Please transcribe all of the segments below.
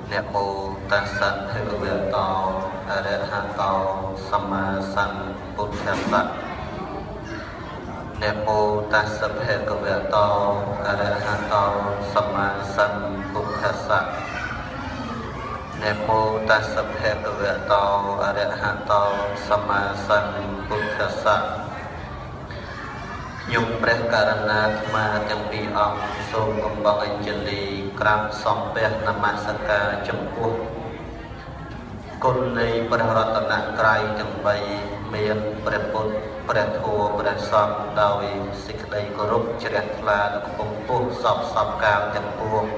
Nè mô ta sanh thế cơ vệ tàu a rê hạ tàu samma sanh bút thép sạch. Nè mô ta sanh thế cơ vệ tàu a rê hạ tàu samma sanh bút thép sạch. Nè mô ta sanh thế cơ vệ tàu a rê hạ tàu samma sanh bút thép sạch. Nhungព្រះករណាអាត្មាទាំងពីរអង្គសូមកំបងអញ្ជលីក្រាបសំពះនមស្ការចំពោះគុណនៃព្រះរតនត្រ័យទាំង3មានព្រះពុទ្ធព្រះធម៌ព្រះសង្ឃដោយសេចក្តីគោរពជ្រះថ្លាដល់កំពស់សពកាលទាំងពួង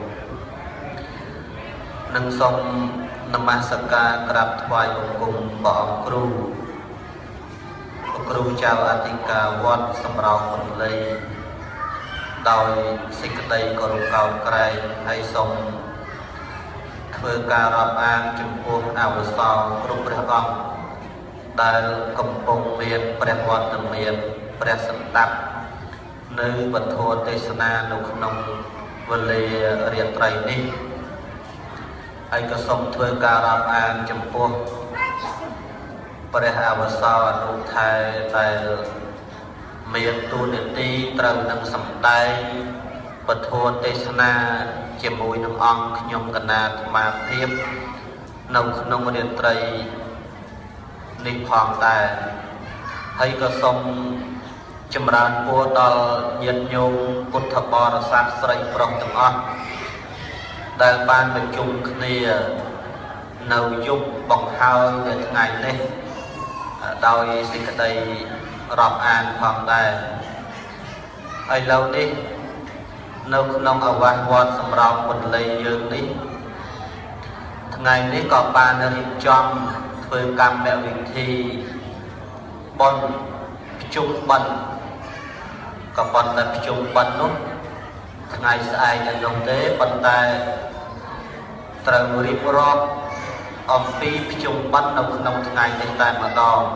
និងសូមនមស្ការក្រាបថ្វាយបង្គំព្រះអង្គគ្រូគ្រូចៅអធិការវត្តសម្រោងពន្លៃដោយសេចក្តីគោរពកោតក្រែងហើយសូមធ្វើការរាប់អានចំពោះអវសោគ្រប់ព្រះអង្គដែលកំពុងមានព្រះវត្តមានព្រះសម្ដាប់នៅវត្ថុទេសនានៅក្នុងវេលារាត្រីនេះហើយក៏សូមធ្វើការរាប់អានចំពោះព្រះអវសោអនុថែដែលមានទូនាទីត្រូវនឹងសម្ដែងពធទេសនាជាមួយនឹងអង្គខ្ញុំកណាអាត្មាភាពនៅក្នុងរាត្រីនេះផងដែរហើយក៏សូមចម្រើនពរដល់ញាតិញោមពុទ្ធបរិស័ទស្រីប្រុសទាំងអស់ដែលបានប្រជុំគ្នានៅយុគបង្ហើយនៅថ្ងៃនេះដោយសេចក្តីរាប់អានផងដែរហើយឥឡូវនេះនៅក្នុងអាវាសវត្តសម្រោងពន្លៃយើងនេះថ្ងៃនេះក៏បានរៀបចំធ្វើកម្មវិធីបុណ្យភ្ជុំបិណ្ឌក៏ប៉ុន្តែភ្ជុំបិណ្ឌនោះថ្ងៃស្អែកនៅនោះទេប៉ុន្តែត្រូវរៀបរាប់អំពីភ្ជុំបិណ្ឌនៅក្នុងថ្ងៃនេះតែម្ដង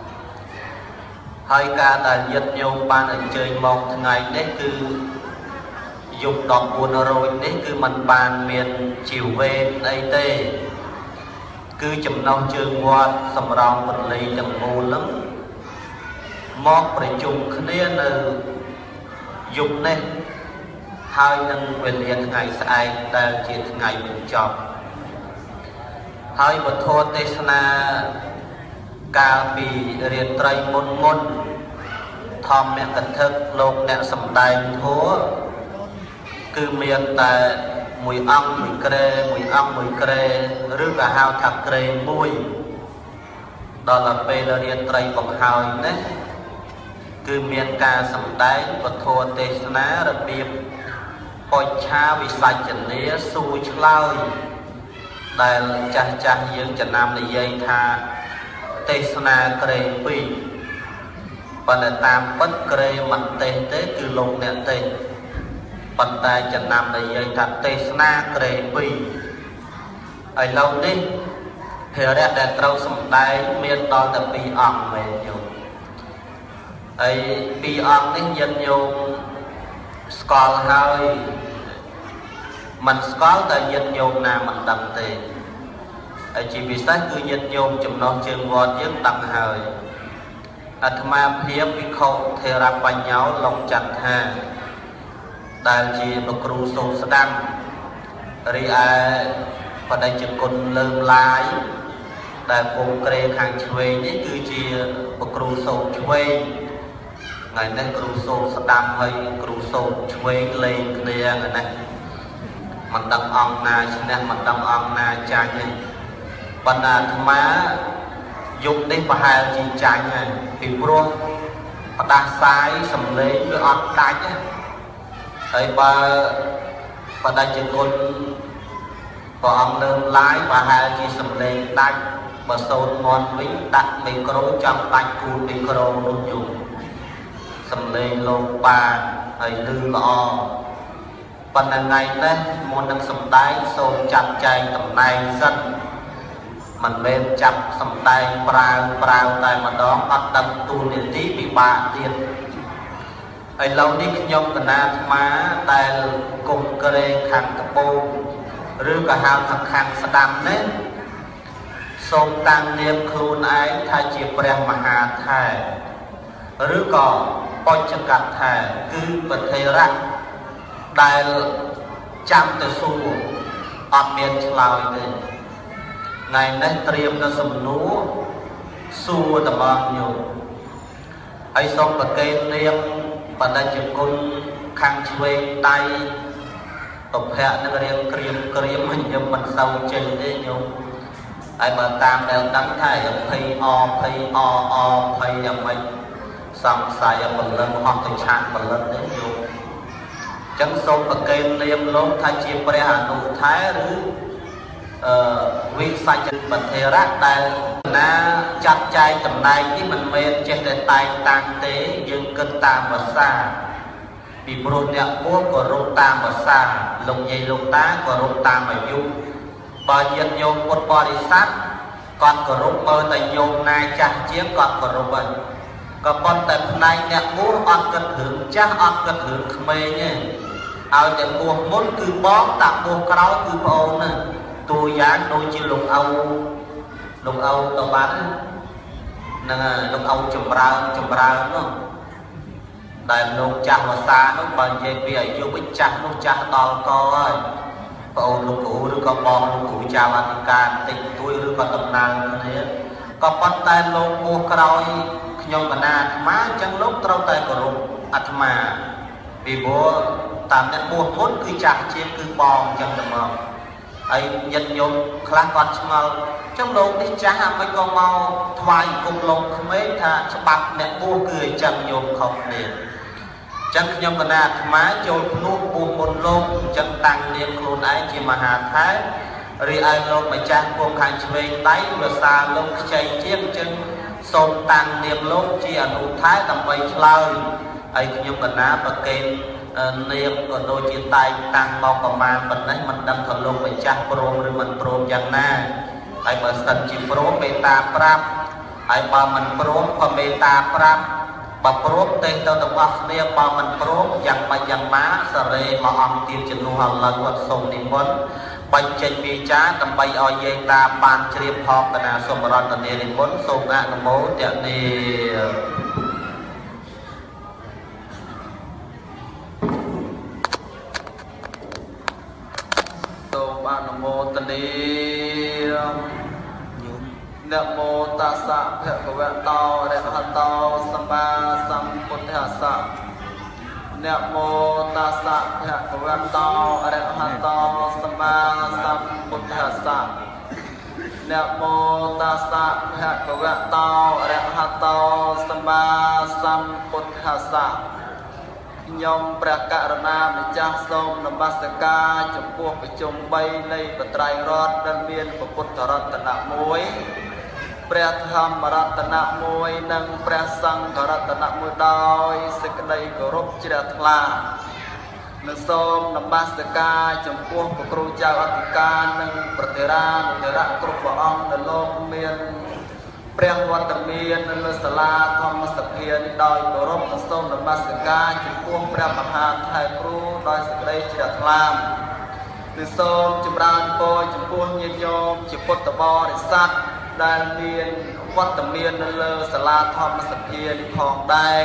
ហើយការដែលញាតិញោមបានអញ្ជើញមកថ្ងៃនេះគឺយុគ14រោចនេះគឺมันបានមានជីវេនអីទេគឺចំណុះជើងវត្តសម្រោងពន្លៃទាំងមូលហ្នឹងមកប្រជុំគ្នានៅយុគនេះហើយនឹងវេលាថ្ងៃស្អែកដែលជាថ្ងៃបញ្ចប់ហើយពធទេសនាកាលពីរាត្រីមុនធម្មកថាលោកអ្នកសម្ដែងធម៌គឺមានតែមួយអង្គមួយក្រែមួយអង្គមួយក្រែឬក៏ហៅថាក្រែមួយដល់ពេលរាត្រីបង្ហើយនេះគឺមានការសម្ដែងពធទេសនារបៀបបច្ឆាវិសច្ចនាសួរឆ្លើយដែលចាស់យើងចំណាំនិយាយថាទេសនាក្រែ2ប៉ុន្តែតាមពិតក្រែមិនទេសទេគឺលោកអ្នកទេសប៉ុន្តែចំណាំនិយាយថាទេសនាក្រែ2ឥឡូវនេះភារៈដែលត្រូវសម្ដែងមានដល់តែ2អង្គមែនយោហើយ2អង្គនេះញាតិញោមស្គាល់ហើយមិនស្គាល់តែញាតិញោមណាមិនដឹងទេហើយជាពិសេសគឺញាតិញោមចំណុះជើងវត្តយើងដឹងហើយអាត្មាភាពភិក្ខុថេរបញ្ញោលោកចន្ទថាដែលជាលោកគ្រូសូត្រស្ដាំរីឯបដិជគុណលើមឡាយដែលពងក្រែខាងឆ្វេងនេះគឺជាលោកគ្រូសូត្រឆ្វេងថ្ងៃនេះគ្រូសូត្រស្ដាំហើយគ្រូសូត្រឆ្វេងលេងគ្នាហ្នឹងណាមិនដឹងអង្គណាឈ្នះមិនដឹងអង្គណាចាញ់ទេបណ្ណាអាត្មាយុគនេះប្រហែលជាចាញ់ហើយពីព្រោះផ្ដាសាយសំឡេងវាអត់ដាច់ហើយបើបដិជគុណព្រះអង្គលើកឡាយប្រហែលជាសំឡេងដាច់បើសូត្រមន់វិញដាក់មីក្រូចាំដាច់គូមីក្រូនោះយូរសំឡេងលោកបានហើយឮល្អប៉ុន្តែថ្ងៃនេះមុននឹងសម្ដែងសូមចាត់ចែងតំណែងសិនមិនមែនចាប់សម្ដែងប្រាវតែម្ដងអត់ដឹងទូនាទីពិបាកទៀតឥឡូវនេះខ្ញុំកណាអាត្មាដែលគុំក្រែងខាងត្បូងឬក៏ហៅថាខាងស្ដាំនេះសូមតាំងនាមខ្លួនឯងថាជាព្រះមហាថេរឬក៏បញ្ចកថេរគឺប្រធេរៈដែលចាំទៅសួរអត់មានឆ្លើយទេថ្ងៃនេះត្រៀមនៅសំណួរសួរតបងញោមហើយសូមប្រកេននាមបណ្ឌិតជគុណខាងឆ្វេងដៃប្រភៈនឹងរៀងក្រៀមខ្ញុំមិនសូវចេញទេញោមហើយបើតាមដែលដឹងថា20អយ៉ាងម៉េចសង្ស័យបលឹងអស់ទៅឆាកបលឹងទេញោមចឹងសូមប្រកេននាមលោកថាជាព្រះអនុថេរឬវិស័យបធេរៈដែលណាចាត់ចែងតំណែងនេះមិនមែនចេះតែតែងតាំងទេយើងគិតតាមភាសាពីព្រោះអ្នកបួសក៏រកតាមភាសាលោកយាយលោកតាក៏រកតាមអាយុបើញាតិញោមពុទ្ធបរិស័ទគាត់គោរពមើលតែញោមណាចាស់ជាងគាត់គោរពហើយក៏ប៉ុន្តែផ្នែកអ្នកបួសអត់គិតរឿងចាស់អត់គិតរឿងក្មេងទេឲ្យតែបួសមុនគឺបងតាបួសក្រោយគឺប្អូនណាតួយ៉ាងដូចជាលោកឪទៅបាត់ហ្នឹងហើយលោកឪចម្រើននោះដែលលោកចាស់ភាសានោះបើនិយាយពីអាយុវិញចាស់នោះចាស់ដល់កហើយប្អូនលោកគ្រូឬក៏បងលោកគ្រូចៅអធិការតិចតួយឬក៏តំណាងគ្នាក៏ប៉ុន្តែលោកបួសក្រោយខ្ញុំកណាអាត្មាអញ្ចឹងលោកត្រូវតែគោរពអាត្មាពីព្រោះតាមអ្នកបួសមុនគឺចាស់ជាងគឺបងអញ្ចឹងទៅមកហើយញាតិញោមខ្លះគាត់ឆ្ងល់អញ្ចឹងលោកនេះចាស់អាមិនក៏មកថ្វាយគុំលោកក្មេងថាច្បាប់អ្នកបួសគឺអញ្ចឹងញោមខុសគ្នាអញ្ចឹងខ្ញុំកណាអាត្មាចូលភ្នោះបួសមុនលោកអញ្ចឹងតាំងនាមខ្លួនឯងជាមហាថេររីឯលោកម្ចាស់ពងខាងឆ្វេងដៃវាសាលោកខ្ចីជាងអញ្ចឹងសូមតាំងនាមលោកជាអនុថេរដើម្បីឆ្លើយហើយខ្ញុំកណាប្រកេននាមក៏ដូចជាតែងតាំងមកប្រមាណប៉ុណ្ណេះមិនដឹងថាលោកម្ចាស់ព្រមឬមិនព្រមយ៉ាងណាហើយបើសិនជាព្រមមេត្តាប្រាប់ហើយបើមិនព្រមក៏មេត្តាប្រាប់បើព្រមទេទៅរបស់គ្នាបើមិនព្រមយ៉ាងម៉េចយ៉ាងម៉ាសរេមួយអង្គទៀតជំនួសឥឡូវគាត់សូមនិមន្តបញ្ចេញវាចាដើម្បីឲ្យយាយតាបានជ្រាបផងកណាសូមរតនានិមន្តសូមអនុមោទនាអនុមោទនាนะโมตัสสะภะคะวะโตอะระหะโตสัมมาสัมพุทธัสสะนะโมตัสสะภะคะวะโตอะระหะโตสัมมาสัมพุทธัสสะนะโมตัสสะภะคะวะโตอะระหะโตสัมมาสัมพุทธัสสะខ្ញុំព្រះករុណាម្ចាស់សូមនមស្ការចំពោះប្រជុំ3នៃបត្រៃរតន៍ដែលមានពុទ្ធរតនៈ1ព្រះធម្មរតនៈ1និងព្រះសង្ឃរតនៈ1ដោយសេចក្តីគោរពជ្រះថ្លានិងសូមនមស្ការចំពោះព្រះគ្រូចៅអធិការនិងប្រតិរានុតិរៈគ្រប់ព្រះអង្គនៅលោកមានព្រះវត្តមាននៅលើសាលាធម្មសភានេះដោយគោរពនិងសូមនមស្ការចំពោះព្រះមហាថេរគ្រូដោយសេចក្តីជ្រះថ្លានិងសូមចម្រើនពរចំពោះញាតិញោមជាពុទ្ធបរិស័ទដែលមានវត្តមាននៅលើសាលាធម្មសភានេះផងដែរ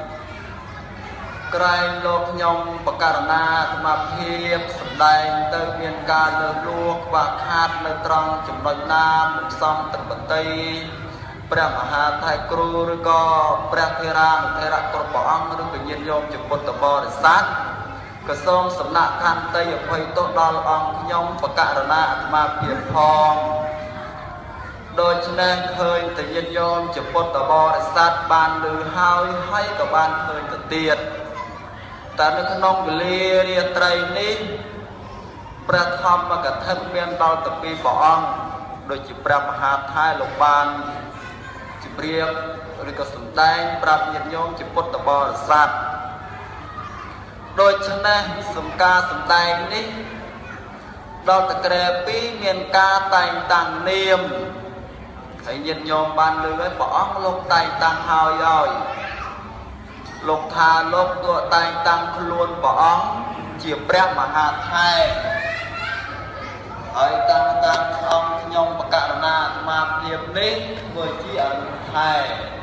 ក្រែងលោកខ្ញុំបកករណាអាត្មាភាពសម្ដែងទៅមានការលើកលួខ្វះខាតនៅត្រង់ចំណុចណាមិនសមទឹកបន្តីព្រះមហាថេរគ្រូឬក៏ព្រះធេរានុថេរៈគ្រប់ព្រះអង្គឬក៏ញាតិញោមជាពុទ្ធបរិស័ទក៏សូមសំណាក់ខន្តីអភ័យទោសដល់អង្គខ្ញុំបកករណាអាត្មាភាពផងដូច្នេះឃើញតែញាតិញោមជាពុទ្ធបរិស័ទបានឮហើយក៏បានឃើញទៅទៀតតែនៅក្នុងវេលារាត្រីនេះព្រះធម្មកថាមានដល់ទៅពីព្រះអង្គដូចជាព្រះមហាថេរលោកបានជម្រាបឬក៏សម្ដែងប្រាប់ញាតិញោមជាពុទ្ធបរិស័ទដូច្នេះសំការសម្ដែងនេះដល់តក្រែ2មានការតែងតាំងនាមហើយញាតិញោមបានលើឲ្យព្រះអង្គលោកតែងតាំងហើយលោកថាលោកទោះតែងតាំងខ្លួនព្រះអង្គជាព្រះមហាថេរហើយតាំងអង្គខ្ញុំបកករណាអាត្មាភាពនេះធ្វើជាអនុថែ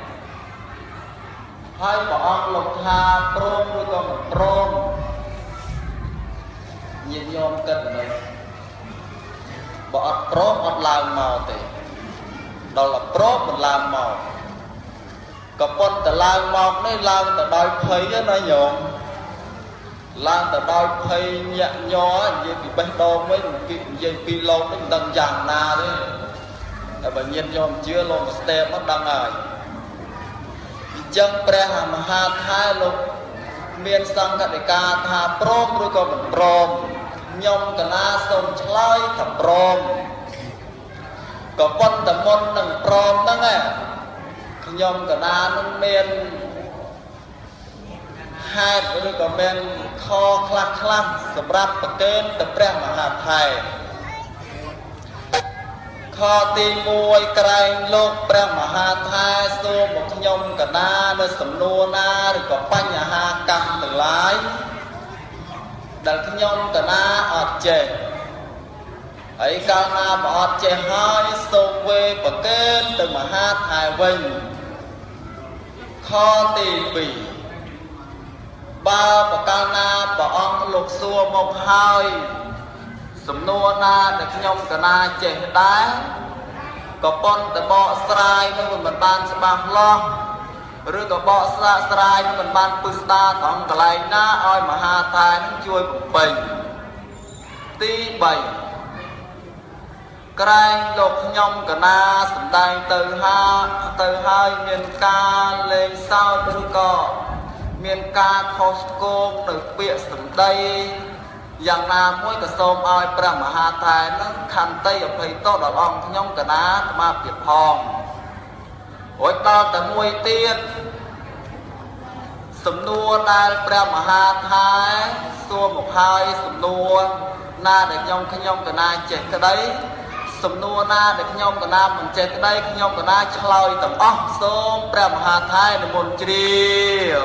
ហើយព្រះអង្គលោកថាព្រមឬក៏មិនព្រមញាតិញោមគិតមើលបើអត់ព្រមអត់ឡើងមកទេដល់តែព្រមមិនឡើងមកក៏ប៉ុន្តែឡើងមកនេះឡើងទៅដោយភ័យណាញោមឡើងទៅដោយភ័យញាក់ញ័រនិយាយពីបេះដូងវិញនិយាយពីលោកនេះមិនដឹងយ៉ាងណាទេតែបើញាតិញោមជឿលោកស្ទែមកដឹងហើយអញ្ចឹងព្រះមហាថែលោកមានសង្ឃដីកាថាព្រមឬក៏មិនព្រមខ្ញុំកណាសូមឆ្លើយថាព្រមក៏ប៉ុន្តែមុននឹងព្រមហ្នឹងខ្ញុំកណានឹងមានហេតុឬក៏មានខខ្លះសម្រាប់ប្រកេនទៅព្រះមហាថែខទី1ក្រែងលោកព្រះមហាថែសូមមកខ្ញុំកណានៅសំណួរណាឬក៏បញ្ហាកម្មទាំងឡាយដែលខ្ញុំកណាអត់ចេះហើយកាលណាបើអត់ចេះហើយសូមវេប្រកេនទៅមហាថែវិញខទី2បើប្រកាលណាព្រះអង្គលោកសួរមកហើយសំណួរណាដែលខ្ញុំកណាចេះដែរក៏ប៉ុន្តែបកស្រាយនឹងមិនបានច្បាស់លាស់ឬក៏បកស្រាយនឹងមិនបានពិស្ដារត្រង់កន្លែងណាឲ្យមហាថែនឹងជួយបំពេញទី3ក្រែងលោកខ្ញុំកណាសម្ដែងទៅហើយមានការលេងសើចឬក៏មានការខុសឆ្គងនៅពាក្យសម្ដីយ៉ាងណាមួយក៏សូមឲ្យព្រះមហាថែនឹងខន្តីអភ័យទោសដល់អង្គខ្ញុំកណាអាត្មាភាពផងរួចដល់តែមួយទៀតសំណួរដែលព្រះមហាថែសួរមកហើយសំណួរណាដែលខ្ញុំកណាចេះក្តីសំណួរណាដែលខ្ញុំកណាមិនចេះក្តីខ្ញុំកណាឆ្លើយទាំងអស់សូមព្រះមហាថែនិមន្តជ្រាប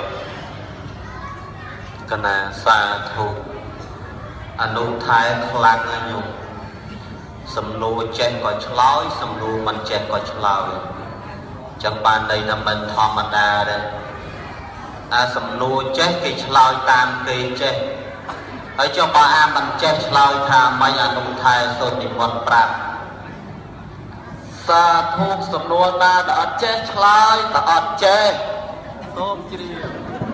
កណាសាធុអនុថែខ្លាំងណាស់ញោមសំណួរចេះក៏ឆ្លើយសំណួរមិនចេះក៏ឆ្លើយចឹងបានន័យថាមិនធម្មតាទេអាសំណួរចេះគេឆ្លើយតាមគេចេះហើយចុះបើអាមិនចេះឆ្លើយថាមិនអនុថែសូមនិមន្តប្រាប់សាធុសំណួរណាដែលអត់ចេះឆ្លើយតែអត់ចេះសូមជ្រាប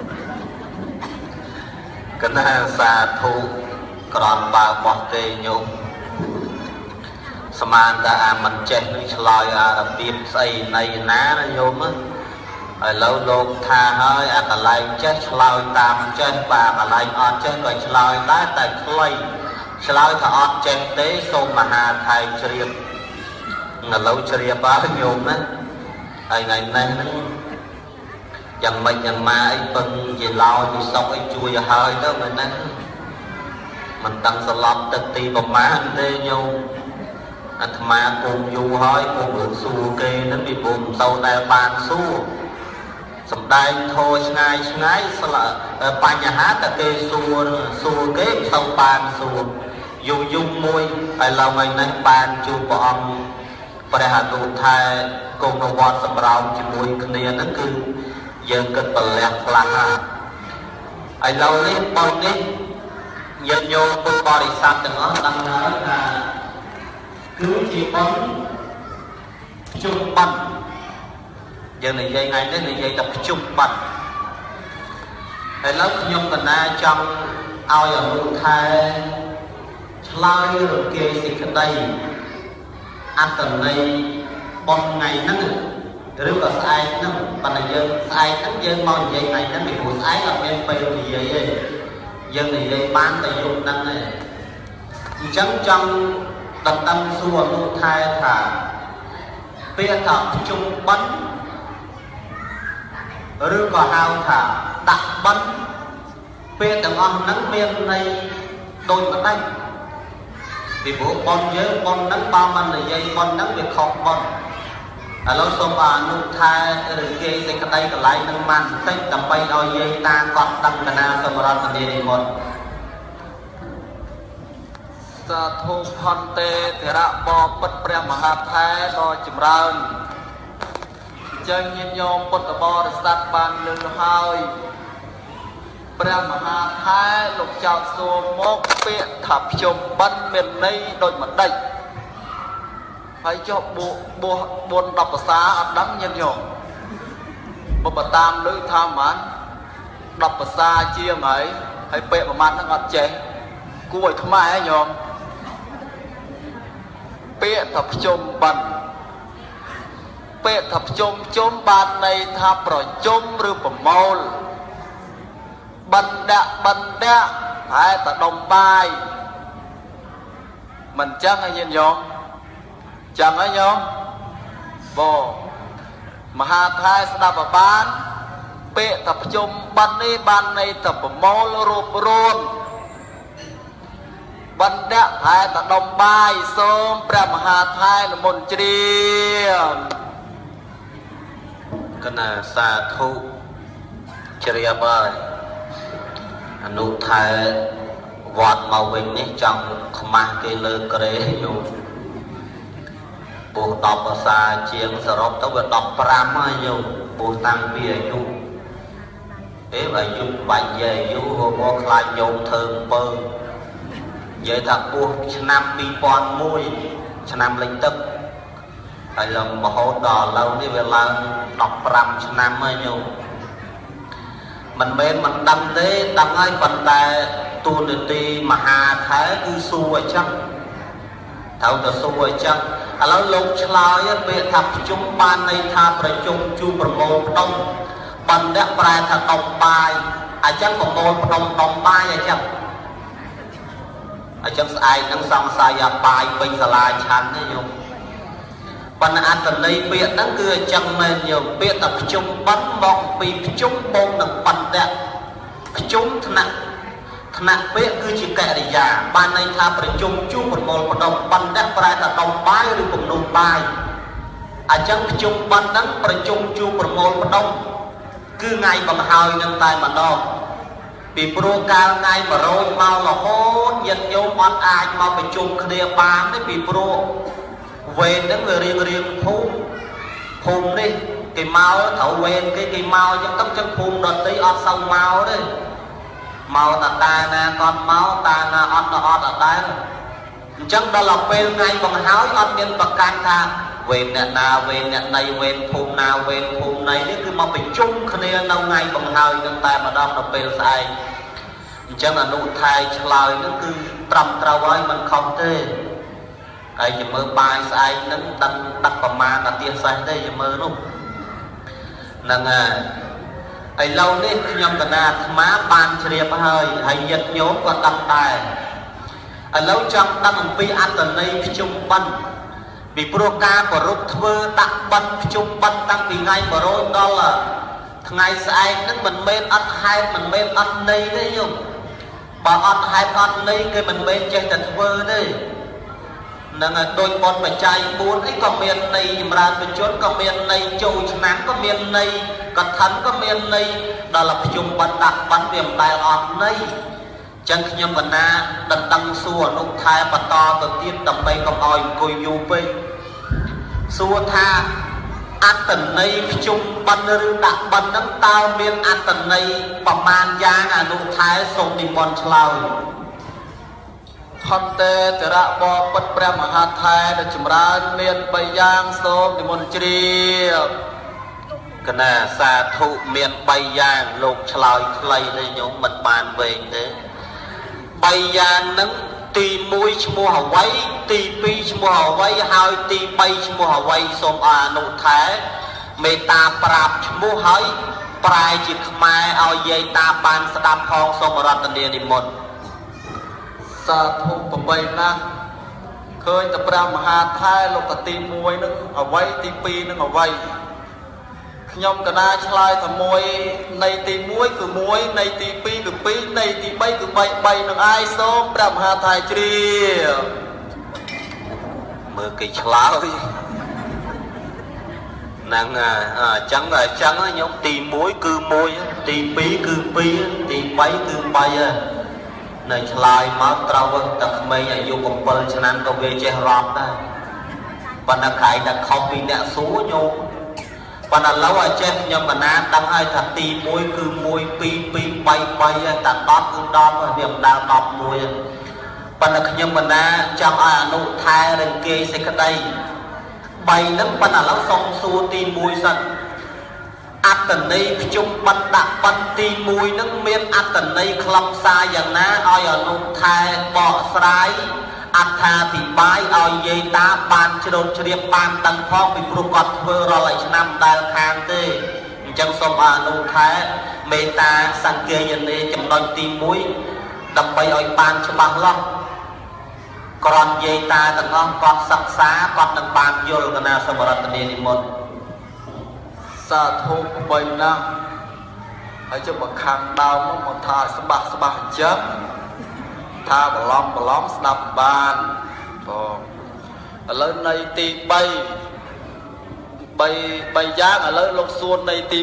កណាសាធុក្រំបើបោះទេញោមស្មានតែអាមិនចេះនឹងឆ្លើយអារបៀបស្អីណៃណាញោមឥឡូវលោកថាហើយអាកន្លែងចេះឆ្លើយតាមចេះបើកន្លែងអត់ចេះក៏ឆ្លើយដែរតែខ្លីឆ្លើយថាអត់ចេះទេសូមមហាថៃជ្រាបឥឡូវជ្រាបបាទញោមណាហើយថ្ងៃនេះហ្នឹងយ៉ាងម៉េចយ៉ាងម៉ាអីពឹងជាឡោជាសុកអីជួយឲ្យហើយទៅមែនណាមិនដឹងស្លាប់ទឹកទីប្រមាណទេញោមអាត្មាគុំយូរហើយគុំរឿងសួរគេហ្នឹងពីព្រោះមិនទៅដែលបានសួរសំដែងធោឆ្ងាយស្លាបញ្ហាតែគេសួរគេមិនទៅបានសួរយូរមួយហើយឡើងថ្ងៃនេះបានជួបព្រះអង្គព្រះអនុថែគង់នៅវត្តសម្រោងជាមួយគ្នាហ្នឹងគឺយើងគិតប្រលះខ្លាំងណាស់ឥឡូវនេះបងនេះញាតិញោមពុទ្ធបរិស័ទទាំងអស់ដឹងហើយថាគឺជាបងជុំបន់យើងនិយាយថ្ងៃនេះនិយាយតែជុំបន់ឥឡូវខ្ញុំកណាចង់ឲ្យអនុថែឆ្លើយរកេសេចក្តីអត្តន័យបងថ្ងៃហ្នឹងឬក៏ស្អែកហ្នឹងប៉ុន្តែយើងស្អែកហ្នឹងយើងមកនិយាយថ្ងៃហ្នឹងពីព្រោះស្អែកអត់មានពេលនិយាយទេយើងនិយាយបានតែយប់ហ្នឹងទេអញ្ចឹងចង់ដណ្ដឹងសួរអនុថែថាពាក្យថាជុំបិណ្ឌឬក៏ហៅថាដាក់បិណ្ឌពាក្យទាំងអស់ហ្នឹងមានន័យដូចម្ដេចពីព្រោះបន់យើងបន់ហ្នឹងបើមិននិយាយបន់ហ្នឹងវាខុសបន់ឥឡូវសូមអនុថែឬគេសេចក្តីកន្លែងនឹងបានបន្តិចដើម្បីឲ្យយាយតាគាត់ដឹងកណាសម្រាប់នានិមន្ត Sa thu phon tê thì ra bò bất pre mà hạt thái đo chìm rơn chân nhìn nhôm bất bò để sát bàn lưng hơi pre mà hạt thái lục chào xô mốc bịa thập chùm bắn miền này đôi mặt đây phải cho buồn đọc xa áp đắng nhân nhôm một bà tam lưỡi tham mán đọc xa chia mấy hay bệ mà mát nó ngọt chế cú bồi thơm ai ấy nhôm bệ thập chôm bần bệ thập chôm bàn này thập rồi chôm rư bầm môn bần đạ hay ta đồng bài mình chắc hay nhìn nhôm chẳng ấy nhôm bồ mà hà thai sẽ đạp vào bán bệ thập chôm ban này thập môn rộp rôn bần đạ thái ta đồng bài xôm pra mà hà thai là môn triền cái này xa thu triền ơi nụ thái vọt màu bình ní trong khmah cái lơ kê nhô buộc đọc ở xa chiếng sở rộp tao việc đọc pram á nhô buộc tăng bia nhô thế mà nhô bánh về nhô hồ bó khai nhô thơm bơ vậy thật buộc năm bi pon môi năm linh tức hay là một hỗ đỏ lâu đi về là đọc pram năm á nhô mình bên mình đâm thế đâm ai phần tài tu được đi mà hà thái cứ xu ở trong thấu ta xu ở trong lâu lúc lao á bị thập chúng ban này thaประชุม chuประโมงđông ban đã bài thật đồng bài à chắc một môn đồng bài à chắc à chắc ai năng xong sai à bài bình là lại chán đấy nhung ban ăn tận đây biệt nó cứ chẳng nên nhiều biệt tập trung bắn vọng vì chúng bông được ban đẹp chúng nặng biết cứ chỉ kệ để giả ban này thaประชุม chu một đồng ban đã bài thật đồng bài rồi cùng đồng bài à chắc chung ban đắngประชุม chu một đồng cứ ngày bằng hơi nâng tay mà đo vì pro cao ngày mà rồi mau là hốt nhận vô món ai mau phải chung kia bán đấy vì pro về đến người riêng phun đi cái mau thấu về cái mau trong tóc chân phun đợt tí ọt xong mau đấy mau ta nè con máu ta nè ọt ở đây chẳng đó là về ngày bằng háo ọt nhân bậc can tha về nè này về phun nào về phun này đấy cứ mau phải chung kia lâu ngày bằng hơi nâng tay mà đo là về sai chẳng là nụ thai lời nó cứ trầm trao ấy mình không thế ai chỉ mơ bài sai nó đặt vào mà là tiền sai đây chỉ mơ luôn nâng ai lâu đấy nhom cả na má ban chia hơi hay giật nhốn qua tâm tài ở lâu trong tâm pi ăn tuần này chung bắn vì proca của rút thưa đặt bắn chung bắn tăng vì ngay mà rồi đó là ngày sai nó mình bên ăn hai mình bên ăn đây đấy nhung bà ăn hai ăn đây cái mình bên chơi thật vơ đấy nâng đôi con phải chạy bốn ấy có miền này mà bên chốn có miền này châu nắng có miền này còn thắn có miền này đó là chung bắn đặt bắn viêm tai ọt này chân nhâm bần na đần tăng xua nụ thai bà to từ tiên tầm bay công oi cùi dù bê xua tha ăn tần này chung bắn rư đặt bắn nâng tao miền ăn tần này bà man giang à nụ thai sông đi bọn chlau khăn tê tê ra bò bất pre mà hạt thai để chùm ra miền bay giang sông đi bọn tri cái này xa thụ miền bay giang lục chlau khlây đây nhóm mình bàn về thế bay giang nâng tì mũi mua hào quay tì pi mua hào quay hai tì bay mua hào quay xôm à nụ thái mê ta prap mua hỏi prai chỉ mai ao dây ta ban đam phong xôm ở rạch tiền đi một sa thu bay na khơi tập ra mà hà thái lục tì mũi nó ở quay tì pi nó ở quay nhom cả na chlai thầm môi này tì muối cứ muối này tì pi cứ pi này tì bay cứ bay nó ai xôm ra mà hà thái tri mơ cái chlai nàng trắng á nhóm tì muối cứ muối tì pi cứ pi tì bay cứ bay nơi lại máu trâu tập mấy ở dùng một bờ cho nên có về che rọt đây và nó khai đã không bị nẹt số nhô và nó lâu ở trên nhưng mà na đăng ai thật tì môi cứ môi pi bay ta đót cứ đót và điểm đào đọc môi và nó nhưng mà na trong ai nụ thai lên kia sẽ cái đây bay nó và nó lâu xong xua tì môi sân át tần này chung bắt đặt bắt tì môi nó miên át tần này không xa dần ná ai ở nụ thai bỏ sáiอัฐาธิบายเอาเยตาบานชโดนเฉลียบานตังพ้องเป็นปรุกอดเพื่อรอไหลชนำได้คางเต้จังสมอานุแท้เมตาสังเกตยันเนจำนวนตีมุ้ยดำไปเอาบานฉบับล่องกรอนเยตาตังอ้อมกอดศักษากอดตังบานโยลกนาสมรัตเนนิมนสาธุไปนะให้เจ้าบังคังดาวมันทาสบักเจ็บtha bờ lom đập bàn ở lớn này tì bay giang ở lớn lục xuân này tì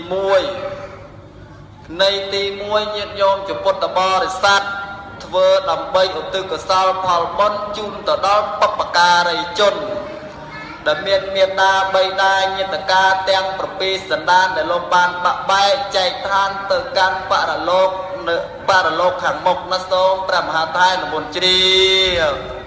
muôi nhiệt nhôm chụp bột tờ bò để sát vơ nằm bay ở từ cửa sau phal bon chun tờ đó bắp bạc cà đầy chôn đầm miền na bay đai nhiệt tờ ca teng propi sân đan để lom bàn bạc bay chạy than từ can para lok hàng mộc na sôm pram hà thai là một chi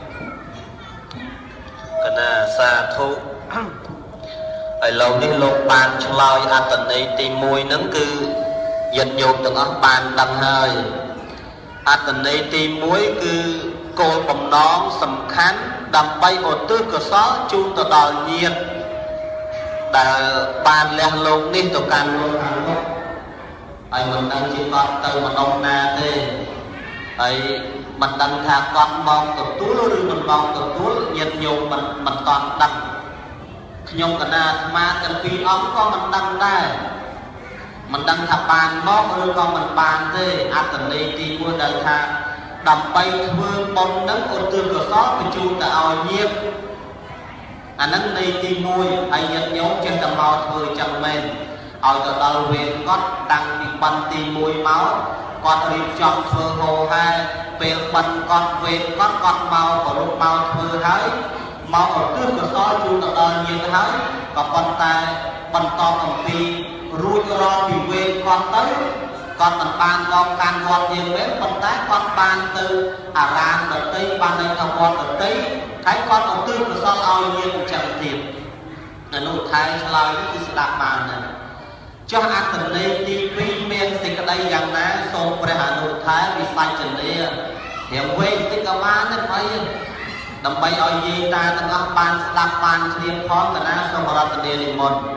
cái này xa thu ở lâu đi lok bàn chloi ăn tận đây tìm mùi nắng cứ dần dồn từng ớt bàn đằng hơi ăn tận đây tìm muối cứ cột bầm nón sầm khán đầm bay ở tư cửa xó chun tờ đào nhiệt đã bàn lẹ lục đi tụ can luôn ai mình đang chỉ con từ mình ông na thế ai mình đang thà con mong từ túi rồi mình mong từ túi nhiệt nhung mình toàn đằng nhung cái na mà cần phi ống con mình đằng đây mình đang thà bàn móc rồi con mình bàn thế ăn từ đây thì mua đời thà đầm bay vương bông nắng ôn tương cửa xót của chú ta ao nhiệt anh nắng đây thì mui ai nhiệt nhung trên tầm màu thôi chẳng mền ở từ đầu về có đăng bị bắn tì mùi máu con đi trong phơ hồ hai về bắn con về con màu của lúc màu thưa hái màu ở trước của so chú từ đầu nhiều hái và con tai bắn to cầm phi rui ro bị về con tới con mình ban con can con nhiều bếp bắn tái con ban từ ran từ tây ban đây thằng con từ tây thấy con ở trước của so ao nhiều chẳng thiệt là nụ thái lại cái sự đạp bàn này cho ăn tình đây đi vi men thì cái đây rằng ná sâu về hà nội thái vì sai trình đây hiện quên cái cao má nó phải đầm bay ở gì ta từng ăn ban đạp bàn liên phó cái ná sâu vào tình đây liền một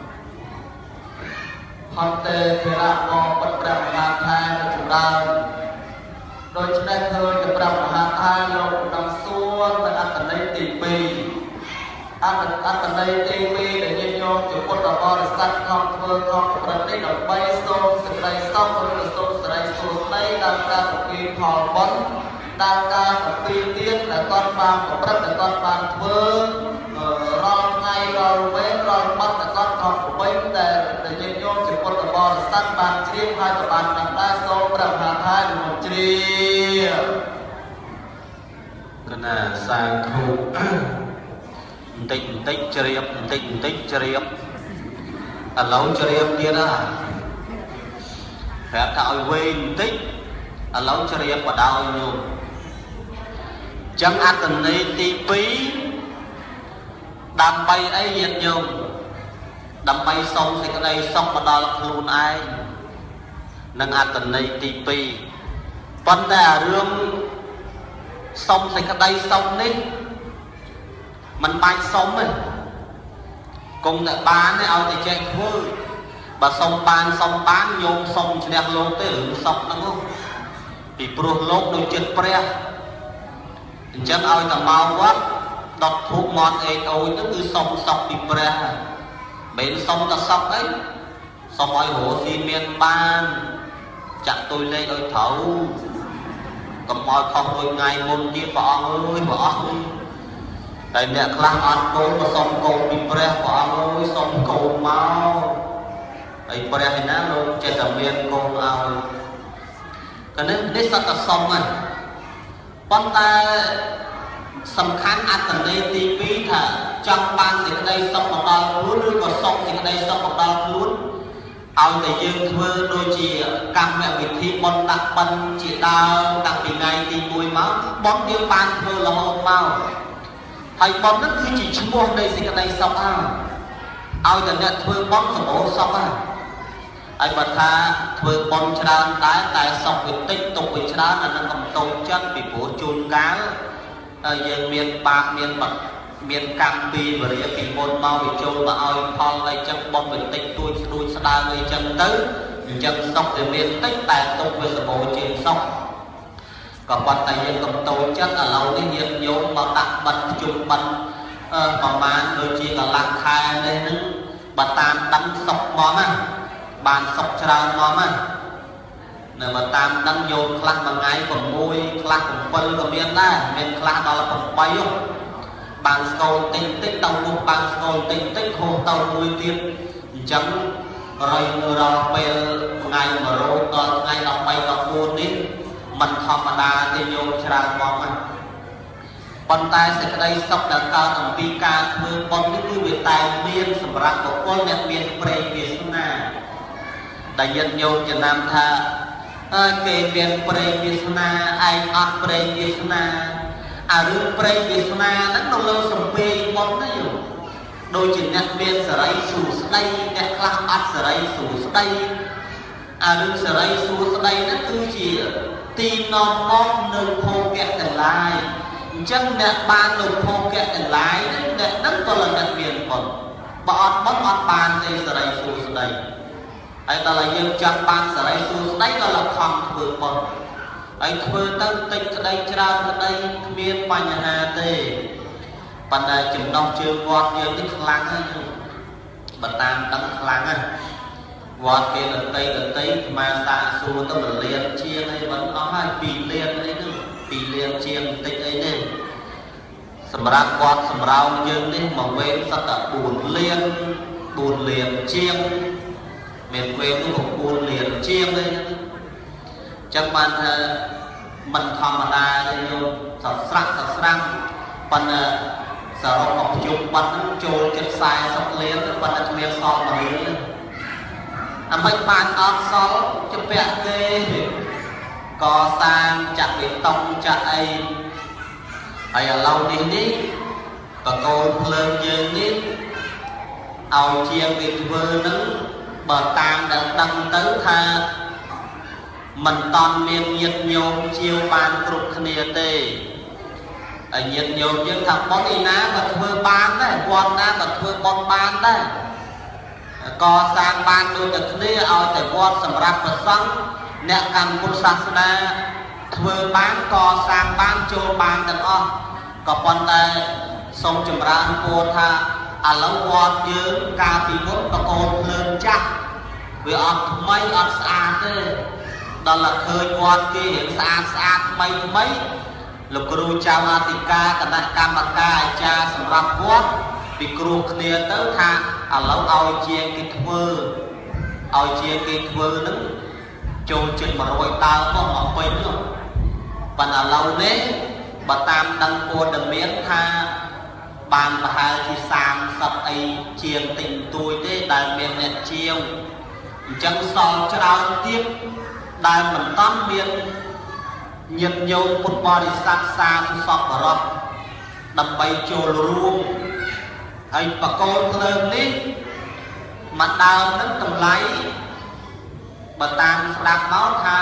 hòn tê thì là có bất đắc hà thái là chủ đạo đôi chân đây thôi cái bất đắc hà thái lục nằm xuống và ăn tình đây tìm bì ăn tận đây TV để nhân nhôm chủ quân đỏ bò để sắt không thưa không tận đây đập bay xô sự đây xong rồi xô sự đây xô đây đang ca một phi thò bón đang ca một phi tiên là con vàng của đất là con vàng thưa ron ngay ron vế ron bắt là con còn của bên để nhân nhôm chủ quân đỏ bò để sắt bàn chiêm hai của bàn nằm đai xô đập hà thai được một chi cái này sang thu tích cheriep ở lâu cheriep kia đó phải tạo quên tích ở lâu cheriep và đau nhiều chẳng ăn tình này tí phí đam bay ấy nhiệt nhiều đam bay xong thì cái này xong mà đau luôn ai nâng ăn tình này tí phí vấn đề rương xong thì cái đây xong đi mình bay sống mình cùng lại bán ấy ao thì chạy vui bà xong bán nhôm xong chỉ đẹp lô tới hưởng xong nó không vì pro lốt đôi chân pre chân ao là mau quá đọt thuốc ngon ấy ôi nó cứ xong bị pre bên xong ta xong ấy xong ai hổ xi miên ban chặn tôi lên ơi thấu cầm môi không đôi ngày môn kia bỏ ơi tại mẹ khăn ăn cô mà xong cô bị pre quả ơi xong cô mau ấy pre thì nó luôn trên tầm miền cô ao cái nên để sao ta xong này ប៉ុន្តែសំខាន់អត្ថន័យទី2ថាចង់បានសេចក្តីសុខមកដល់ខ្លួនឬក៏សុខសេចក្តីសុខមកដល់ខ្លួនឲ្យតែយើងធ្វើដូចជាកម្មវិធីបុណ្យដាក់បិណ្ឌជាដើមតាំងពីថ្ងៃទី1មកបុណ្យយើងបានធ្វើរហូតមកហើយបុណ្យហ្នឹងគឺជាឈ្មោះនៃសេចក្តីសុខហើយឲ្យតែអ្នកធ្វើបុណ្យសម្បូរសុខហើយបើថាធ្វើបុណ្យច្រើនដែរតែសុខវាតិចទុកវាច្រើនអានឹងកំតូចចិត្តពីព្រោះជួនកាលយើងមានបាបមានកម្មពីវរិយពីមុនមកវាចូលទៅឲ្យផលអីចឹងបុណ្យវាតិចទួចស្ដួចស្ដើងអីចឹងទៅអញ្ចឹងសុខវាមានតិចតែទុកវាសម្បូរជាងសុខក៏ប៉ុន្តែយើងកំតូចចិត្តឥឡូវនេះញាតិញោមមកដាក់បិណ្ឌជុំបិណ្ឌប្រហែលដូចជាកន្លះខែនេះហ្នឹងបើតាមដឹងសុខមកណាបានសុខច្រើនមកណានៅមកតាមដឹងញោមខ្លះមួយថ្ងៃ6ខ្លះ7ក៏មានដែរមានខ្លះដល់8បានស្គរតិចតិចទៅមុខបានស្គរតិចតិចហូរទៅមួយទៀតអញ្ចឹងរាល់ពេលថ្ងៃ100ដល់ថ្ងៃ13 14នេះมันធម្មតាទេញោមច្រើនមកណាប៉ុន្តែសេចក្តីសុខដែលកើតអំពីការធ្វើបុណ្យនេះគឺវាតែមានសម្រាប់បុគ្គលអ្នកមានព្រេងវាសនាដែលញាតិញោមចំណាំថាគេមានព្រេងវាសនាឯងអត់ព្រេងវាសនាអារឿងព្រេងវាសនាហ្នឹងនៅលើសំពេងបុណ្យណាដូចជាអ្នកមានសេរីសួស្តីអ្នកខ្លះអត់សេរីសួស្តីអារឿងសេរីសួស្តីហ្នឹងគឺជាទីនាំមកនៅភោគៈទាំងឡាយអញ្ចឹងអ្នកបាននៅភោគៈទាំងឡាយហ្នឹងអ្នកហ្នឹងក៏làអ្នកមានបុណ្យបើអត់បុណ្យអត់បានទេសេរីសួស្តីហើយដល់យើងចង់បានសេរីសួស្តីក៏លខំធ្វើបុណ្យហើយធ្វើទៅតិចក្តីច្រើនក្តីគ្មានបញ្ហាទេប៉ុន្តែចំណុចជើងវត្តយើងនេះខ្លាំងហើយបើតាមដឹងខ្លាំងហើយវត្តគេដតីស្មាសាសួរទៅ1លានជាងអីមិនអស់ហើយ2លានអីហ្នឹង2លានជាងបន្តិចអីនេះសម្រាប់វត្តសម្រោងយើងនេះមកវេនសតតែ4លានជាងមានវេននោះ4លានជាងអីហ្នឹងចឹងបានថាមិនធម្មតាទេញោមសស្រាំងប៉ុន្តែសរុបមកជុំបាត់ហ្នឹងចូលជិត40លានប៉ុន្តែគ្មានសល់1រៀលទេអាមិនបានអត់សល់ជំពាក់ទេកសាងចាក់បេតុងចាក់អីហើយឥឡូវនេះបកូលភ្លើងយើងនេះឲ្យជាងវាធ្វើហ្នឹងបើតាមដែលដឹងទៅថាមិនតន់មានញាតិញោមជាវបានគ្រប់គ្នាទេហើយញាតិញោមយើងថាបុណ្យឯណាក៏ធ្វើបានដែរវត្តណាក៏ធ្វើបុណ្យបានដែរកសាងបានដូចតែគ្នាឲ្យតែវត្តសម្រាប់ប្រសង់អ្នកកាន់ពុទ្ធសាសនាធ្វើបានកសាងបានចូលបានទាំងអស់ក៏ប៉ុន្តែសូមចម្រើនពរថាឥឡូវវត្តយើងកាលពីមុនបកូលភ្លើងចាស់វាអត់ថ្មីអត់ស្អាតទេដល់តែឃើញវត្តគេរៀងស្អាតថ្មីលោកគ្រូចៅអធិការគណៈកម្មការអាចារ្យសម្រាប់វត្តពីគ្រូគ្នាទៅថាឥឡូវឲ្យជាងគេធ្វើហ្នឹងចូលជិត100ដើមមកពេញនោះប៉ុន្តែឥឡូវនេះបើតាមដឹងព័ត៌មានថាបានប្រហែលជា30អីជាងតិចតួចទេដែលមានអ្នកជាវអញ្ចឹងសល់ច្រើនទៀតដែលមិនតាន់មានញាតិញោមពុទ្ធបរិស័ទសាធុសពបរោះដើម្បីចូលរួមហើយបកូលភ្លើងនេះមួយដើមនឹងតម្លៃបើតាមស្ដាប់មកថា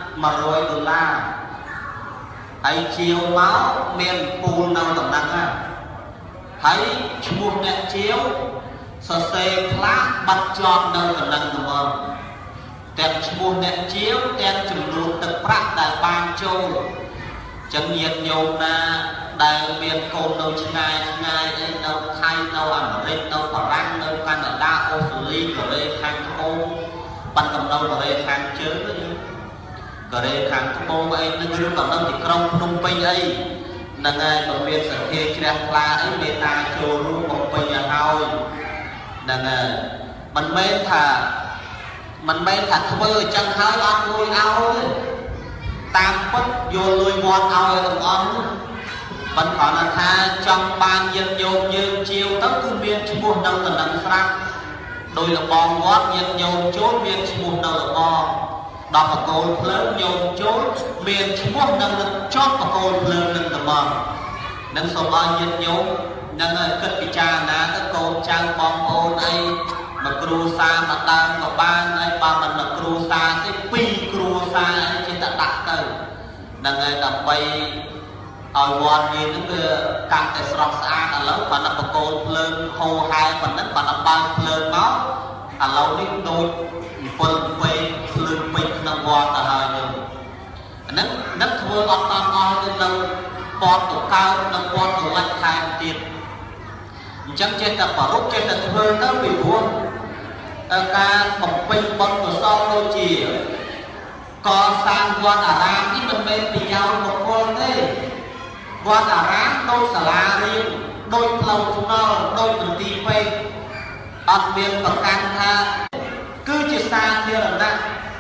$100ហើយជាវមកមានពូលនៅតំណឹងហើយឈ្មោះអ្នកជាវសរសេរផ្លាស់បាត់ជាប់នៅតំណឹងហ្មងទាំងឈ្មោះអ្នកជាវទាំងចំនួនទឹកប្រាក់ដែលបានចូលចឹងញាតិញោមណាដែលមានកូននៅឆ្ងាយអីនៅថៃនៅអាមេរិកនៅបារាំងនៅកាណាដាអូស្ត្រាលីកូរ៉េខាងត្បូងបានកំណត់កូរ៉េខាងជើងកូរ៉េខាងត្បូងអីនឹងឬក៏នៅទីក្រុងភ្នំពេញអីហ្នឹងហើយបើមានសទ្ធាជ្រះថ្លាអីមេត្តាចូលរួមបំពេញឲ្យហើយហ្នឹងហើយមិនមែនថាធ្វើអញ្ចឹងហើយអត់លុយឲ្យ tam phất vô lùi vọt ao đồng ấm vẫn còn là tha trong ban dân nhôm như chiều tất cứ miên chỉ buồn đâu là nắng sáng đôi là bòn gót dân nhôm chốt miên chỉ buồn đâu là bòn đọc là cồn lớn nhôm chốt miên chỉ buồn đâu là chót và cồn lớn nâng là bòn nâng số bao dân nhôm nâng cất bị cha ná các cồn trang bòn ôn ấy mà cru xa mà ta mà ban ấy ba mình là cru xa cái pi cru xa ấy trên ta đặt từ nâng ấy đập bay ở quan như những cái căn cái sọt xa là lớn và nằm vào cồn lên hồ hai và nâng và nằm ba lên máu à lâu đi đôi phần về lên mình nằm quan là hai nữa nâng nâng thưa ọt tam o lên nâng bọt của cao nâng quan của lạnh khai tiền chẳng trên là bảo lúc trên là thưa nó bị buông ca bọc bình bọt của sau đôi chỉ có sang quan à ram thì mình bên bị nhau một con đấy quan à ram đôi xà la riêng đôi lâu chúng nó đôi từng tí phê ọt miền bậc can tha cứ chỉ xa kia là nặng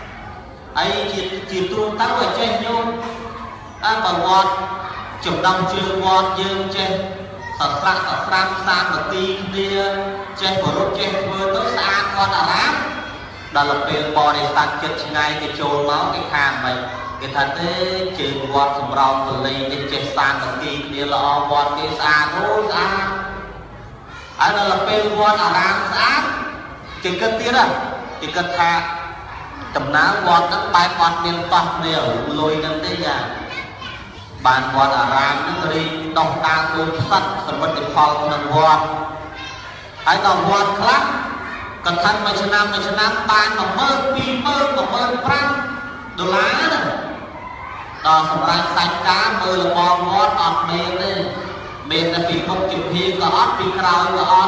ấy chỉ tuôn tao ở trên nhau bảo quan chụp đồng trường quan dương trên ở Frank sang một tí kia trên của lúc trên vừa tới xa quan à ram đó là tiền bò để sạch chết ngay cái trồn máu cái khàn mày cái thật thế trường quạt sầm rau từ đây đến trên sàn một tí kia là quạt cái xa thôi xa ấy đó là tiền quạt à ram xa chỉ cần tiền à chỉ cần thà tầm ná quạt nó bay quạt miền toàn nhiều lôi đến đây nhà bàn quạt à ram nó đi đồng ta luôn sạch sầm mất được phong nằm quạt ấy là quạt khác còn thân mấy năm ban mà mơ $5 đô la đó xong ra sạch cá mơ là bò ngót ọt mềm là vì không chịu hiên có ọt vì khảo có ọt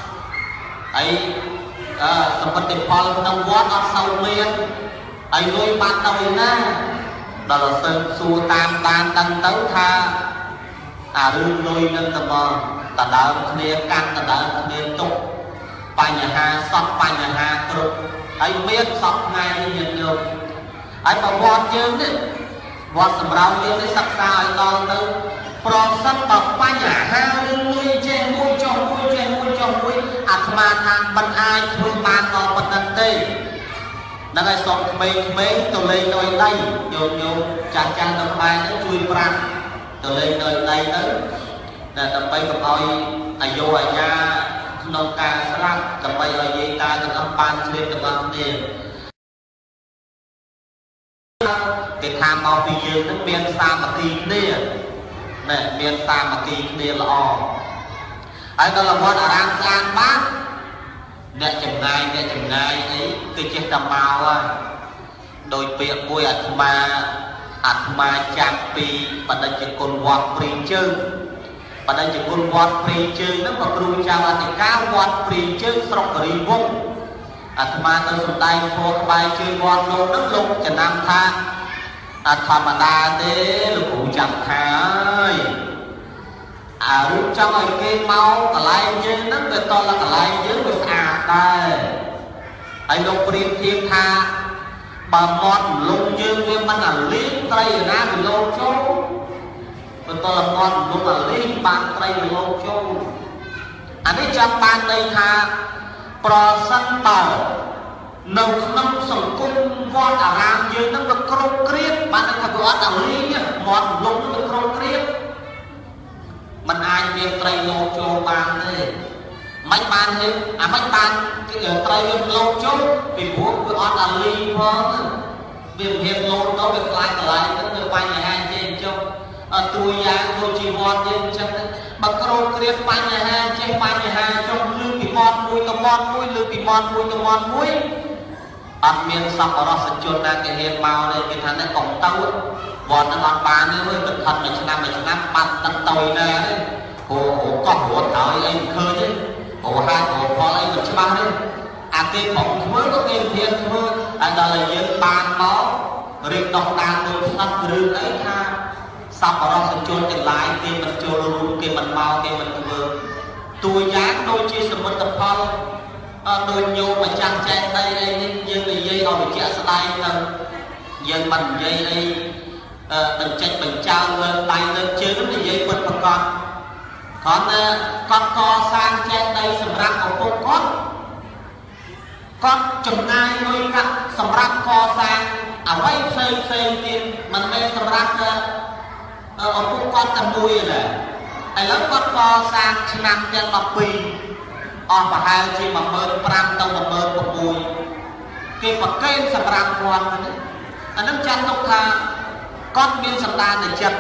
ấy xong mất được phong nằm quạt ọt sâu miên ấy lôi ban đầu nè đó là sơn xua tam ban đăng tấu tha à rương lôi nâng tầm mơ ta đỡ kia căn ta đỡ kia tục bài nhà hà sọc bài nhà hà cực ấy biết sọc ngay như nhận được ấy mà vọt chương đấy vọt sầm rau như cái sắc xa ấy to tư pro sắp bọc bài nhà hà lên nuôi trên nuôi cho nuôi à mà thằng bần ai nuôi bàn nó bần đất tê nâng ai sọc mấy tôi lên nơi đây nhôm chàng đồng bài nó chui pram tôi lên nơi đây đó là tầm bay cầm oi ai vô ai nha nông ca sắp cầm bay ở dây ta được âm ban trên được âm tiền cái tham mau vì dương nó miền xa mà kỳ kia nè miền xa mà kỳ kia là o ấy đó là con ở đang sang bác nè chừng ngày ấy cái chiếc tầm màu à đôi miệng môi ạt ma chạm pi và đây chỉ còn quạt pri chơi và đây chỉ còn quạt pri chơi nó mà kêu chào là thì cao quạt pri chơi sọc cái vung ạt ma tới sụt tay thua bài chơi quạt luôn đất lục cho nam tha tham đa thế là cụ chẳng thay lúc trong ấy cái máu cả lại chứ nó người to là cả lại chứ người đây anh lục pri thiên tha bà mòn lông dương với mình là liên tây ra thì lâu châu mình tôi là mòn lông là liên bàn tây thì lâu châu anh ấy trong ban đây tha pro sân bờ nông nông sông cung con à ram dương nó được krong kriết bạn nó có ở liên nhá mòn lông nó được krong kriết mình ai miền tây lâu châu ban đây mấy ban thế mấy ban cái tây lâu châu vì bố cứ ở là liên hơn việc hiện lộn nó việc lại nó được bao nhiêu hai trên trong tôi giang tôi chỉ vọt trên trong bằng câu kia bao nhiêu hai trên bao nhiêu hai trong lư bị mòn mũi lư bị mòn mũi ăn miếng xong ở đó sẽ chôn ra cái hiện màu đây cái thằng này cổng tàu vọt nó còn bán nữa với cẩn thận mấy năm bắn tận tồi nè đấy hồ con hồ thảo anh khơi chứ hồ hai hồ phò anh mình ba đấy cái phòng mới có cái thiên thôi anh đó là những bàn máu riêng đọc đàn đôi sắp rừng ấy tha xong ở đó sẽ chôn tiền lại kia mình chôn luôn kia mình mau kia mình vừa tôi dán đôi chia sẻ mình tập phong đôi nhiều mà chăn chen đây đây dân là dây họ bị chả sai đâu dân mình dây đây បញ្ចេញបញ្ចើលើដៃលើជើងនិយាយពិតប្រកបគាត់គាត់កសាងចេតិយសម្រាប់ឪពុកគាត់ចំណាយលុយកាក់សម្រាប់កសាងអ្វីផ្សេងទៀតមិនមែនសម្រាប់ឪពុកគាត់តែមួយទេឥឡូវគាត់កសាងឆ្នាំទាំង12អស់ប្រហែលជា 15,000 ទៅ 16,000 គេប្រកេនសម្រាប់គាត់អានឹងចាត់ទុកថាគាត់មានសន្តានចិត្ត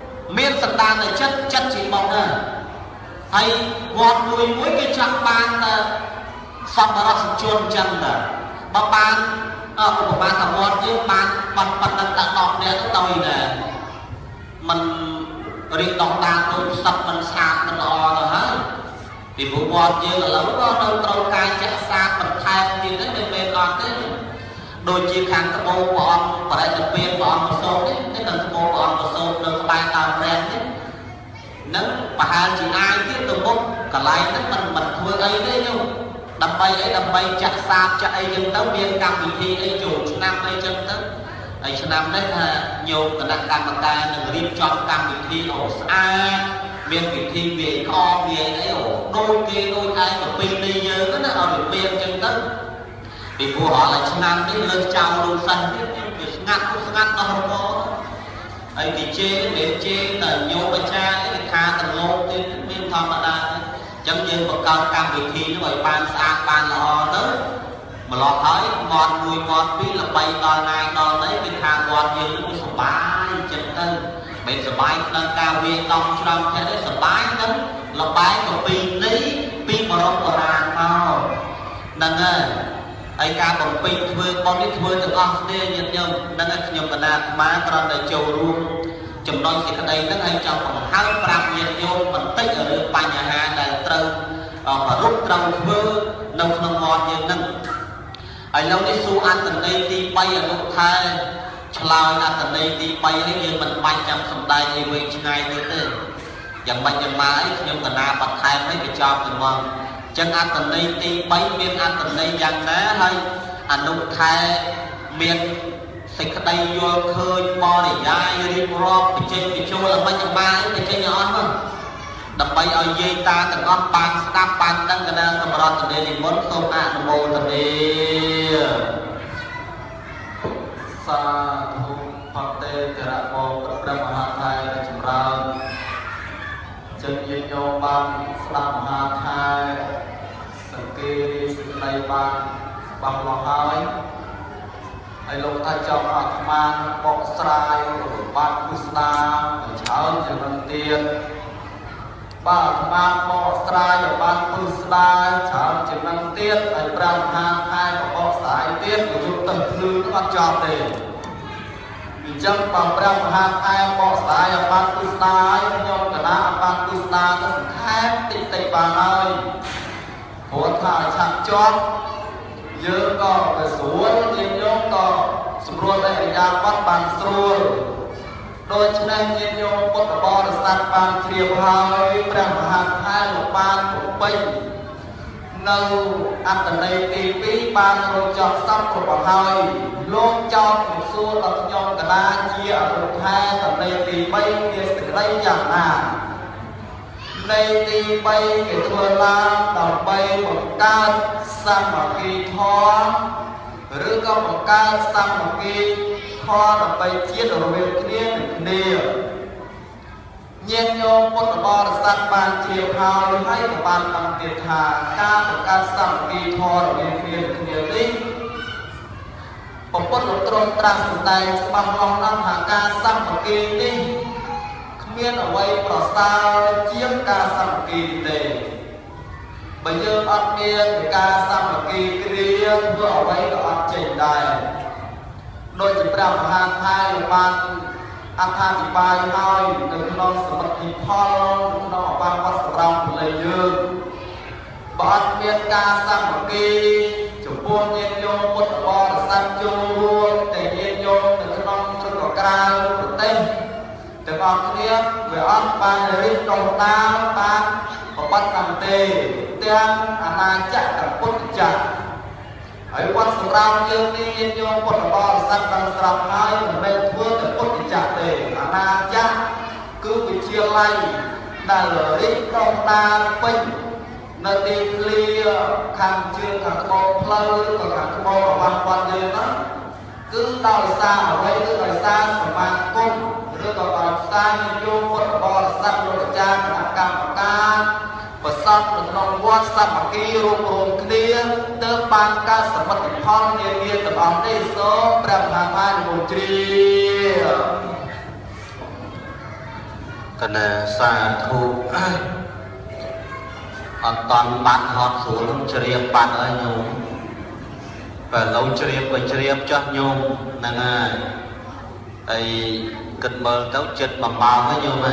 ចិត្តជាបងណាហើយវត្តមួយគេចង់បានសម្បរសជនអញ្ចឹងដែរបើបានឧបមាថាវត្តយើងបានប៉ុណ្ណឹងដល់10នាក់ទៅដែរมันរៀបដងតាទៅសឹកមិនស្អាតមិនល្អទៅហើយពីព្រោះវត្តយើងឥឡូវក៏នៅត្រូវការចាក់សាបន្ថែមទៀតដែរមិនមែនអត់ទេដូចជាខាងត្បូងព្រះអង្គបរិយាពេនព្រះអង្គប្រសូតនេះខាងត្បូងព្រះអង្គប្រសូតនៅក្បែរដើមរែងនេះនឹងប្រហែលជាអាយទៀតទៅមុខកន្លែងហ្នឹងមិនធ្វើអីទេញោមដើម្បីអីដើម្បីចាក់សាបចាក់អីចឹងទៅមានកម្មវិធីអីចូលឆ្នាំអីចឹងទៅហើយឆ្នាំនេះថាញោមគណៈកម្មការនឹងរៀបចំកម្មវិធីឲ្យស្អាតមានពិធីវាយក្អមវាយអីដូចគេដូចឯងប្រពៃណីយើងណាឲ្យរបៀបចឹងទៅពីព្រោះរាល់ឆ្នាំនេះលើកចោលលោកសិស្សទៀតវាស្ងាត់ដល់រកហើយគេជេរមានជេរតែញោមអាចារ្យគេខាទាំងលោកទៀតមានធម្មតាចឹងយើងបង្កើតកម្មវិធីនោះឲ្យបានស្អាតបានល្អទៅម្ល៉េះហើយមាត់មួយមាត់ពីរល្បីដល់ណាដល់ណីវាខាងមាត់យើងនឹងសុបាយចឹងទៅមិនសុបាយក្នុងការវាដំច្រំផ្ទះនេះសុបាយនឹងលបែងប្រពៃណីពីបរមបុរាណមកហ្នឹងហើយការបំពេញធ្វើបុណ្យនេះធ្វើទាំងអស់គ្នាញាតិញោមហ្នឹងហើយខ្ញុំកណាអាត្មាគ្រាន់តែចូលរួមចំណុចសេចក្តីហ្នឹងហើយចង់បង្ហើបប្រាប់ញាតិញោមបន្តិចរឿងបញ្ហាដែលត្រូវប្ររពត្រូវធ្វើនៅក្នុងមាត់យើងហ្នឹងហើយឡូវនេះសួរអត្តន័យទី3អនុថែឆ្លើយអត្តន័យទី3នេះយើងមិនបាច់ចាំសំដែងឲ្យវែងឆ្ងាយទៀតទេយ៉ាងម៉េចយ៉ាងម៉ាអីខ្ញុំកណាបន្ថែមឲ្យបញ្ចប់ទៅមកចឹងអត្តន័យទី3មានអត្តន័យយ៉ាងណាហើយអនុថែមានសេចក្តីយល់ឃើញបរិយាយរៀបរាប់បញ្ចេញបញ្ចូលអ្វីយ៉ាងម៉េចទៅចេញអស់មកដើម្បីឲ្យយាយតាទាំងអស់បានស្ដាប់បានដឹងកណាសម្រាប់ទនេនិមន្តសូមអនុមោទនាសាធុផតេតរៈបងព្រះមហាថៃចម្រើនចឹងញាតិញោមបានស្ដាប់មហាថៃសង្កេតសេចក្តីបានច្បាស់លាស់ហើយលោកថាចង់អាត្មាបកស្រាយបានពុស្ដាឲ្យច្រើនជាងនឹងទៀតបាទអាត្មាបកស្រាយឲ្យបានពុស្ដាច្រើនជាងនឹងទៀតហើយព្រះមហាថៃបកស្រាយទៀតក៏យកទៅភ្លឺអត់ចប់ទេអញ្ចឹងបើព្រះមហាថៃបកស្រាយឲ្យបានពុស្ដាខ្ញុំកណាឲ្យបានពុស្ដាទៅសង្ខេបតិចបានហើយព្រោះថាឆាប់ជាប់យើងក៏ទៅស្រួលញាតិញោមក៏ស្រួលអរិយាបថបានស្រួលដូច្នេះញាតិញោមពុទ្ធបរិស័ទបានជ្រាបហើយព្រះមហាថៃលោកបានបំពេញនៅអត្តន័យទី2បានរកចប់សពគ្រប់ហើយលោកចោទសួរដល់ខ្ញុំកដាជាអរុថែអត្តន័យទី3មានសេចក្តីយ៉ាងណានៃទី3គេធ្វើឡើងដើម្បីបង្កើតសាមគ្គីធម៌ឬក៏បង្កើតសាមគ្គីធម៌ដើម្បីជាតិរវាងគ្នានឹងគ្នាញាតិញោមពុទ្ធបរិស័ទបានជ្រាបហើយក៏បានតាមទៀតថាការបង្កើតសាមគ្គីធម៌រវាងគ្នានឹងគ្នានេះពុទ្ធលោកទ្រង់ត្រាស់សម្ដែងច្បាស់លាស់ណាស់ថាការសាមគ្គីនេះមានអ្វីប្រសើរជាងការសាមគ្គីទេបើយើងអត់មានការសាមគ្គីគ្នាធ្វើអ្វីក៏អត់ចេញដែរដោយជាព្រះមហាថៃបានអត្ថាធិប្បាយហើយនៅក្នុងសមិទ្ធិផលក្នុងអបាវត្តសម្រាប់ពលយើងបើអត់មានការសាមគ្គីចំពោះញាតិញោមពុទ្ធបរិស័ទចូលរួមតែញាតិញោមនៅក្នុងឬក៏ក្រៅប្រទេសទាំងអស់គ្នាវាអត់បានរៀបដុសតាមបានប្របាត់កម្មទេទាំងអាណាចក្រពុទ្ធចក្រហើយវត្តសម្រាប់យើងនេះញាតិញោមពុទ្ធបរិស័ទបានស្រាប់ហើយមិនមែនធ្វើតែពុទ្ធចក្រទេអាណាចក្រគឺវិទ្យាល័យដែលរីកដុះដាលពេញនៅទីធ្លាខាងជើងខាងត្បូងផ្លូវឬក៏ខាងត្បូងរបស់វត្តយើងហ្នឹងគឺដោយសារអ្វីគឺដោយសារសមាគមឬក៏ដោយសារញាតិញោមពុទ្ធបរិស័ទលោកអាចារ្យគណៈកម្មការប្រសពនៅក្នុងវត្តសាមគ្គីរួមគ្នាទើបបានកើតសមិទ្ធផលនានាទាំងអស់នេះសូមព្រះមហាបានិមន្តជ្រាបកណែសាធុអត់តាន់បាត់ហត់ស្រួលនឹងជ្រាបបាត់ហើយញោមបើឡូវជ្រាបក៏ជ្រាបចោះញោមហ្នឹងហើយហើយគិតមើលទៅចិត្ត1ម៉ោងហើយញោមហ្នឹង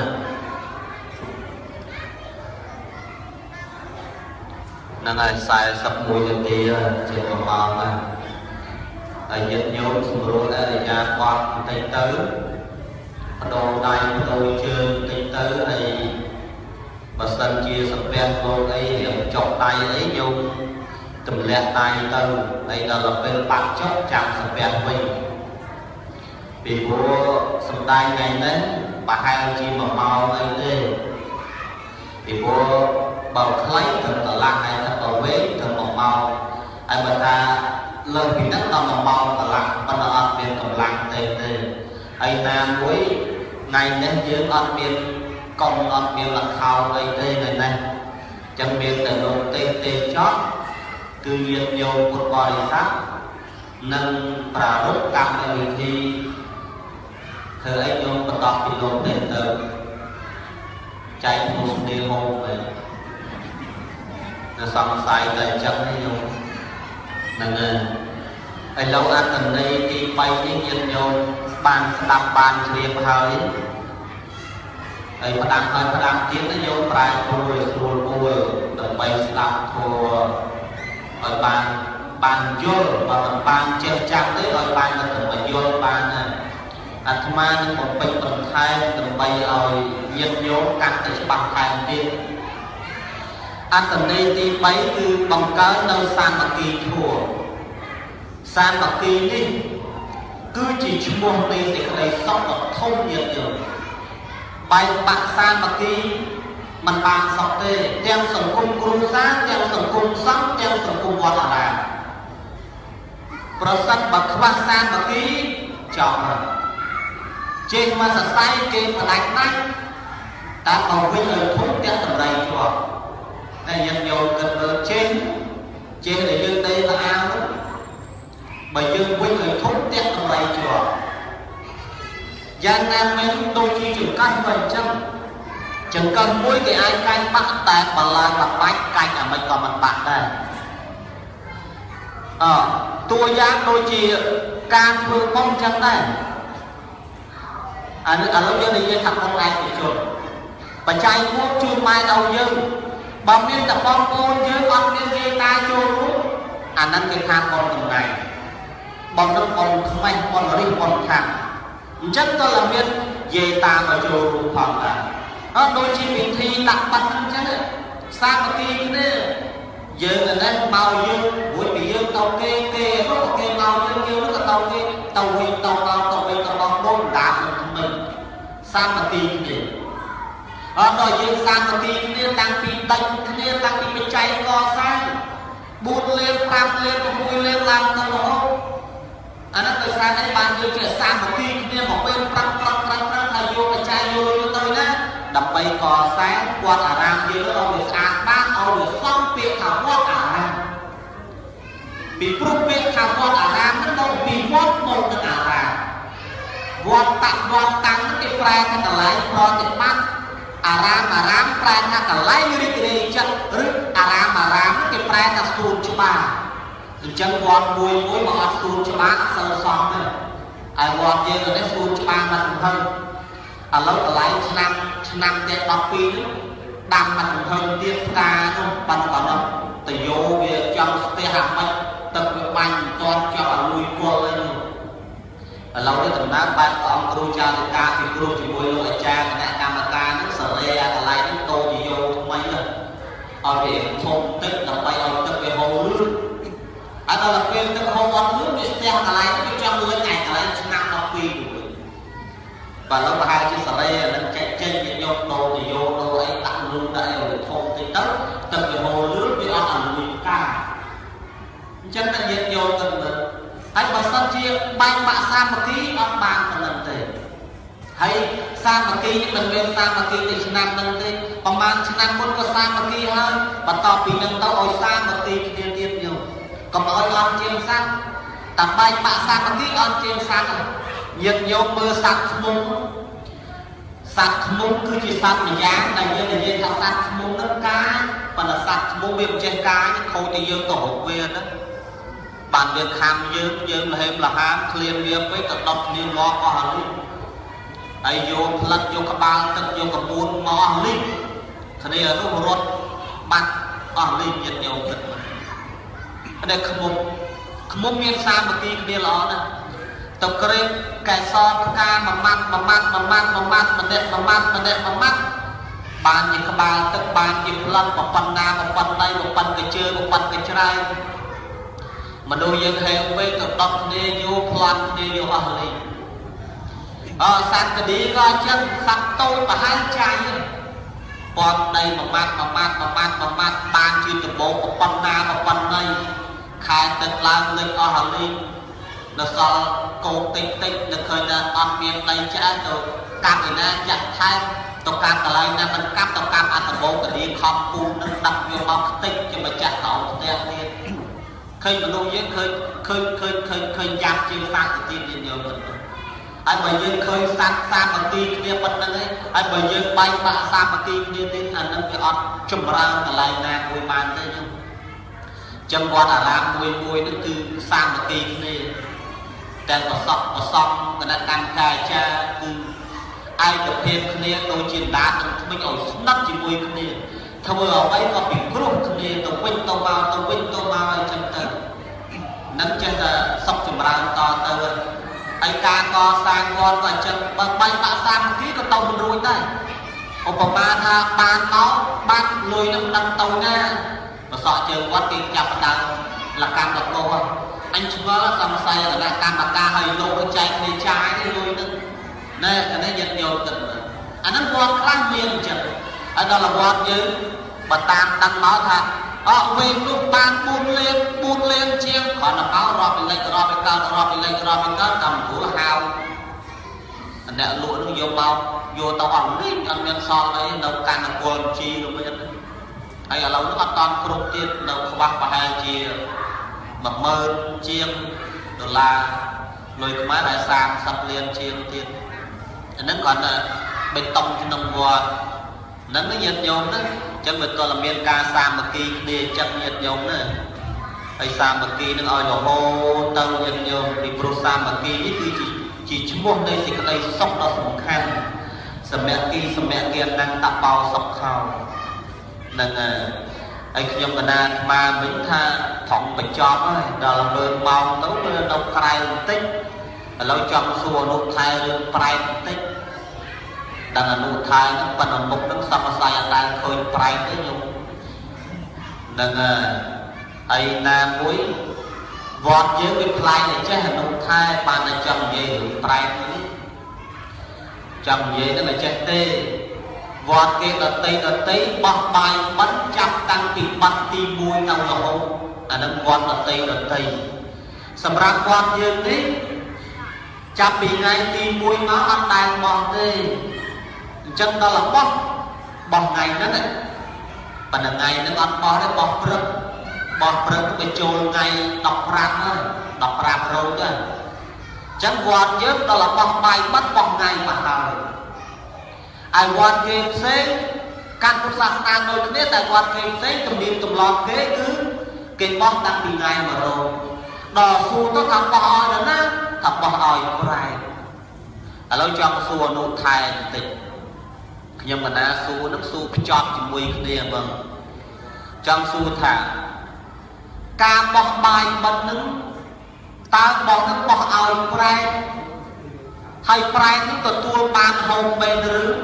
ហើយ41នាទីចិត្ត1ម៉ោងហើយញាតិញោមស្រួលអរិយាបថបន្តិចទៅបដូរដៃបដូរជើងបន្តិចទៅហើយបើសិនជាសំពះលោកអីរៀងចុកដៃអីញោមទម្លាក់ដៃទៅហើយដល់ពេលបាក់ចុកចាំសំពះវិញពីព្រោះសំដែងថ្ងៃនេះប្រហែលជា1ម៉ោងអីទេពីព្រោះបើខ្លីត្រឹមកន្លះថ្ងៃទៅបើវែងត្រឹម1ម៉ោងហើយបើថាលើសពីហ្នឹងដល់1ម៉ោងកន្លះប៉ុន្តែអត់មានកម្លាំងទេហើយណាមួយថ្ងៃនេះយើងអត់មានកុំអត់មានលខោអីទេថ្ងៃនេះចឹងមានតែលោកទេចប់គឺញាតិញោមពុទ្ធបរិស័ទនិងប្រារព្ធកម្មវិធីធ្វើអីញោមបន្តពីលោកទេទៅចែកមុខស្នេហ៍ហូបទៅសង្ស័យតែអញ្ចឹងទេញោមហ្នឹងហើយលោកអត្តន័យទី3នេះញាតិញោមបានស្ដាប់បានជ្រាបហើយផ្ដាំទៀតទៅយកប្រែព្រួយស្រួលពួលដើម្បីស្ដាប់ធម៌ឲ្យបានយល់បើមិនបានចេះចាំទេឲ្យបានទៅយល់បានអាត្មានឹងបំពេញបន្ថែមដើម្បីឲ្យញាតិញោមកាន់តែច្បាស់ថែមទៀតអត្តន័យទី3គឺបង្កើននៅសាមគ្គីធម៌សាមគ្គីនេះគឺជាឈ្មោះនៃសេចក្តីសុខដ៏ធំញាតិញោមបែកបាក់សាមគ្គីមិនបានសុខទេទាំងសង្គមគ្រួសារទាំងសង្គមសង្ឃទាំងសង្គមវត្តអារាមប្រសិនបើខ្វះសាមគ្គីចប់ហើយចេះមកសរសៃគេផ្ដាច់ណាស់តែបើវិញឲ្យធំទាំងតម្រៃជាប់តែយើងយកគិតមើលចេះដែលយើងដេកស្អាតបើយើងវិញឲ្យធំទាំងតម្រៃជាប់យ៉ាងណាមិញដូចជាចង្កេះបើអញ្ចឹងចង្កេះមួយគេអាចកាច់បាក់តែបើឡើងមកបាច់កាច់អាមិនក៏មិនបាក់ដែរតួយ៉ាងដូចជាការធ្វើបុណ្យអញ្ចឹងដែរឥឡូវយើងនិយាយថាបុណ្យឯកជនបច្ច័យ4ជូនម៉ែដល់យើងបើមានតែបងប្អូនយើងអត់មានយាយតាចូលរួមអាហ្នឹងគេថាបុណ្យកំណៃបុណ្យនឹងបុណ្យខ្មេះបុណ្យរិះបុណ្យខាងអញ្ចឹងក៏មានយាយតាមកចូលរួមផងដែរដូចជាពិធីដាក់បាត់អញ្ចឹងសាមគ្គីគ្នាយើងនេះមកយើងមួយពីយើងទៅគេនោះក៏គេមកយើងនោះក៏ទៅគេទៅវិញទៅមកទៅវិញទៅមកដូចដាប់នឹងមិនសាមគ្គីគ្នាដល់យើងសាមគ្គីគ្នាតាំងពីដេញគ្នាតាំងពីបច្ច័យកសាង4លាន5លាន6លានឡើងទៅរហូតអានោះដោយសារតែបានយើងជាសាមគ្គីគ្នាមកពេលប្រឹងហើយយកបច្ច័យយកទៅណាដើម្បីកសាងវត្តអារាមយើងឲ្យវាស្អាតបានឲ្យវាសមពាក្យថាវត្តអារាមពីព្រោះពាក្យថាវត្តអារាមហ្នឹងមកពីវត្តមកទៅអារាមវត្តតាំងគេប្រែថាកន្លែងប្រតិបត្តិអារាមប្រែថាកន្លែងរីករាយចិត្តឬអារាមគេប្រែថាសួនច្បារអញ្ចឹងវត្តមួយមកអត់សួនច្បារសើសំទេហើយវត្តយើងនេះសួនច្បារមិនទៅឥឡូវកន្លែងឆ្នាំតែ12នោះដាំមិនហឹងទៀតផ្កានោះបានក៏នោះតយោវាចង់ស្ទះអាម៉េចទឹកវាបាញ់មិនទាន់ចង់ឲ្យលួយគល់អីនោះឥឡូវនេះដំណើរបែបអង្គគ្រូចារិកាពីគ្រូជាមួយលោកអាចារ្យគណៈកម្មការនោះសរេអាកន្លែងនេះតូចយោថ្មីទៅឲ្យវាធំទឹកដើម្បីឲ្យទឹកវាហូរលឿនហើយដល់ពេល luôn đại ở thôn tây tấp tập về hồ nước bị ăn ăn lùi cả chân là nhiệt nhiều cần được hay mà sân chia bay mạ sa một ký ăn bàn phần lần thế hay sa một ký nhưng mình bên sa một ký thì năm lần thế còn mang năm muốn có sa một ký hơn và tỏ vì nâng tao ôi sa một ký thì điên nhiều còn ôi ăn chiên xăng tập bay mạ sa một ký ăn chiên xăng nhiệt nhiều mưa sạch mông cứ chỉ sạch mà giá này như là như thật sạch mông đất cá và là sạch mông miệng trên cá nhưng khôi thì dương tổ hộp viên đó bạn việc ham dương là thêm là ham liền việc với tập đọc liên ngó có hả lý ai vô lật vô cả ba tất vô cả bốn ngó hả lý thế này ở lúc rốt bắt có hả lý nhiệt nhiều thật ở đây không mông miên xa một tí kia ló nè tập kê cái son ca mà mắt bàn như các bạn tất bàn như lần một phần nào một phần đây một phần cái chơi một phần cái trai mà đôi dân heo với tập đọc đi vô plan đi vô ở đây sang cái đi coi chân sắp tôi và hai trai còn đây mà mát bàn chưa tập bộ một phần nào một phần đây khai tật làm lên ở đây nó sao cô tích nó khơi là ăn miếng đây chả rồi cam thì na chặt thay tao cam cả lại na mình cam tao cam ăn tao bố cái đi không pun nó đập vô máu tích cho mà chặt cậu đeo đi khơi mà nuôi với khơi giam trên pha thì tiên lên nhiều mình ai bây giờ khơi san mà tiên kia bật lên đấy ai bây giờ bay bạ san mà tiên kia tiên anh nó cái ăn chum ra cả lại na mùi màn đấy nhung chân quan là làm mùi nó cứ san mà tiên nàyแต่ก็สอบกระดานกายจะคือไอ้กับเพียงคนนี้โดยจินดามันไม่เอาสนับจิมวยคนนี้ถ้าเมื่อเอาไปก็ปิดกรุ๊ปคนนี้ต้องวิ่งตัวมาจังเตอนั้นจะสอบจุดรางต่อเตอไอ้การก่อสร้างวันก็จะบางใบตาสร้างที่ก็ต้องรวยได้อุปมาถ้าบ้านน้องบ้านรวยน้ำดังเตาหน้ามาสอบเจอวัดกิจจับดังหลักการตะโกนanh chúng nó xong say là cam bạc ca hơi lô cái trái thì trái đi lui nữa nè cái này nhận nhiều tình anh nó quan kháng miên chừng anh đó là quan như bà tam đang nói thật về lúc ban buôn lên chiên còn là áo rò bị lấy cao cầm của hào anh nè lụa nó vô tao hỏng đi anh nhân so đấy đâu càng là quần chi đâu biết hay là lâu nó bắt toàn cột tiết đâu có bác và hai chia mà mơ chiên đô la lùi cái máy lại sang sắp liền chiên tiền nó còn là bê tông trên đồng vò nó nhiệt nhôm đó chân mình tôi là miền ca sang mà kỳ đi chân nhiệt nhôm nữa hay sang mà kỳ nó ơi là hô tàu nhiệt nhôm thì pro sang mà kỳ thì chỉ chung một đây thì cái đây sốc nó sủng khăn sầm mẹ kia đang tạo bao sốc khao nên anh nhung cái na mà mình tha thòng bạch chóp ấy đó là người mong tấu đâu cài tích lâu trong xua nụ thai rừng prai tích đang là nụ thai nó phần là một đứng sắp sai đang khơi prai tới nhung nên ấy na muối vọt với cái prai này chứ là nụ thai bạn là chồng về prai tới chồng về đó là chết tê vọt kia là tây bọc bài bắn chặt tăng thì bắn tim mùi nào là hông nó vọt là tây sầm ra quan dương đấy chặt bị ngay tim mùi nó ăn đài bọc tê chân đó là bọc ngày đó này và là ngày nó ăn bó đấy bọc rực cái chôn ngày đọc rạp rồi đó chân vọt dương đó là bọc bài bắt bọc ngày mà hào ai quan kê xế căn cứ sát năng nơi thế tại quan kê xế tùm điên tùm lọt kế cứ kê bóng tăng bị ngay mà rồi đò xu nó thầm bỏ oi đó ná thầm bỏ oi của rai ở lâu trong xua nụ thai tịch nhưng mà ná xu nó xu chọt chỉ mùi kia vâng trong xu thả ca bóng bài bật nứng ta bỏ nứng bỏ oi của rai hay prai nó còn tua ban hồng bên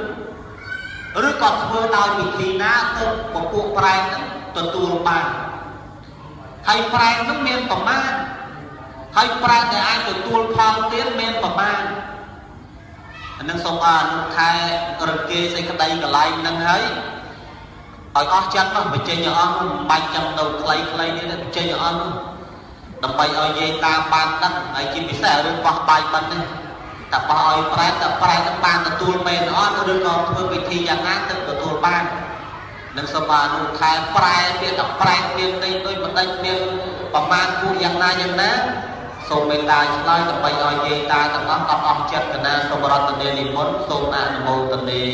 rứ còn thưa đào bị thì ná tự một cuộc prai nó tua ban hay prai nó miên tầm man hay prai để ai tự tua phong tiến miên tầm man nâng xong nó khai rực kê xây cái đây cả lại nâng ấy ឲ្យអស់ចិត្តនោះបញ្ចេញឲ្យអស់នោះបាច់ចាំទៅខ្លីនេះបញ្ចេញឲ្យអស់នោះដើម្បីឲ្យយាយតាបានដឹងហើយជាពិសេសរឿងបោះបាយបិណ្ឌនេះតែបោះឲ្យប្រែតតែប្រែតបានទទួលមែនអត់ឬក៏ធ្វើពិធីយ៉ាងណាទៅទទួលបាននឹងសូមបានខែប្រែមានតែប្រែមានទីដូចបណ្ឌិតមានប្រមាណគូយ៉ាងណាសូមមេត្តាឆ្លើយដើម្បីឲ្យយាយតាទាំងអស់អស់ចិត្តកណាសូមរតនានិមន្តសូមអនុមោទនា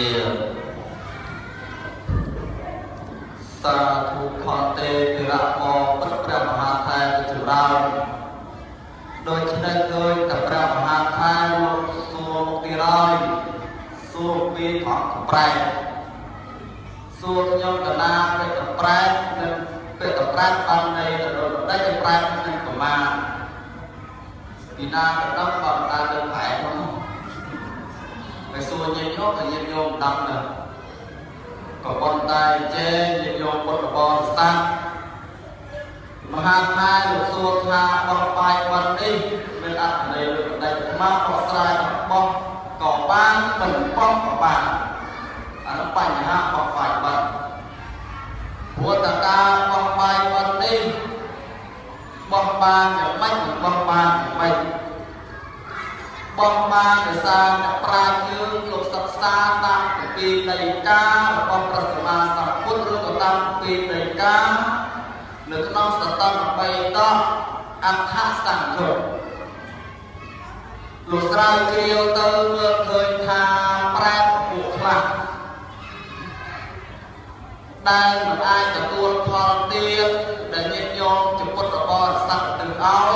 សាធុខន្តិទិរៈមព្រះមហាថេរចម្រើនដូច្នេះដោយតែព្រះមហាថេរលោកសួរមុខទីរយសួរពីអត់ប្រែសួរខ្ញុំកណាពេកប្រែនិងពេកប្រែបាននៃដល់ដេចប្រែនឹងប្រមាណពីណាក៏ដល់បើតាមលើប្រែនោះហើយសួរញាតិញោមញាតិញោមដឹងទៅក៏ប៉ុន្តែចេញញាតិញោមពុទ្ធបរិស័ទមហាថេរលោកសួរថាបោះបាយបិណ្ឌនេះមានអត្ថន័យលើបណ្ដេញមកបោះស្រាយបោះក៏បានមិនបោះក៏បានអានោះបញ្ហាបោះបាយបិណ្ឌព្រោះតែការបោះបាយបិណ្ឌនេះបោះបានយ៉ាងម៉េចបោះបានយ៉ាងម៉េចបោះបានដោយសារអ្នកប្រាជ្ញយើងលោកសិក្សាតាមគម្ពីរដីការបស់ព្រះសម្មាសម្ពុទ្ធឬក៏តាមគម្ពីរដីកានៅក្នុងសតន្ត3ដកអដ្ឋសង្ឃុលោកស្រាវជ្រាវទៅមើលឃើញថាប្រែតពួកខ្លះដែលមិនអាចទទួលផលទៀតដែលញាតិញោមចំពុទ្ធបរិស័ទទៅឲ្យ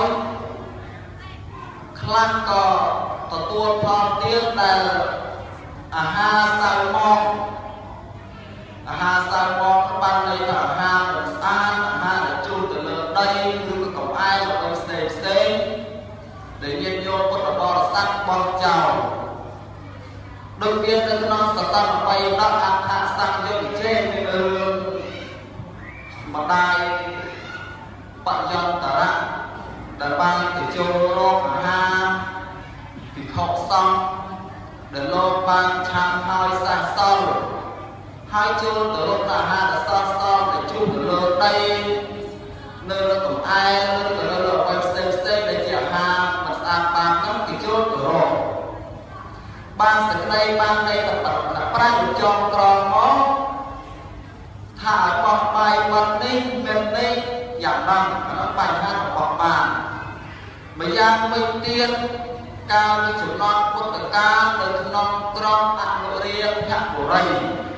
ខ្លះក៏ទទួលផលទៀតដែលអាហារសៅមកអាហារសៅមកបានន័យថាអាហារមិនស្អាតអាហារដែលជូតទៅលើដីឬក៏កំឯងរបស់ផ្សេងដែលញាតិញោមពុទ្ធបរិស័ទបោះចោលដូចមាននៅក្នុងសតន្ត3ដកអដ្ឋសង្ឃយុជេមានរឿងម្ដាយបយន្តរៈដែលបានទៅចូលរកអាហារភិក្ខុសង្ឃដែលលោកបានឆាន់ហើយសះសល់ហើយចូលទៅរកអាហារដែលសល់ទៅជុំទៅលើដីនៅលើកំឯងឬទៅលើអ្វីផ្សេងដែលជាអាហារមិនស្អាតបាននោះគេចូលទៅរកបានសេចក្តីបាននៃប្រាជ្ញចងក្រងមកថាឲ្យបោះបាយបិណ្ឌនេះមាននេះយ៉ាងណាបញ្ហារបស់បានម្យ៉ាងវិញទៀតកាលពីចំណត់ពុទ្ធកាលនៅក្នុងក្រុងអនុរាធបុរី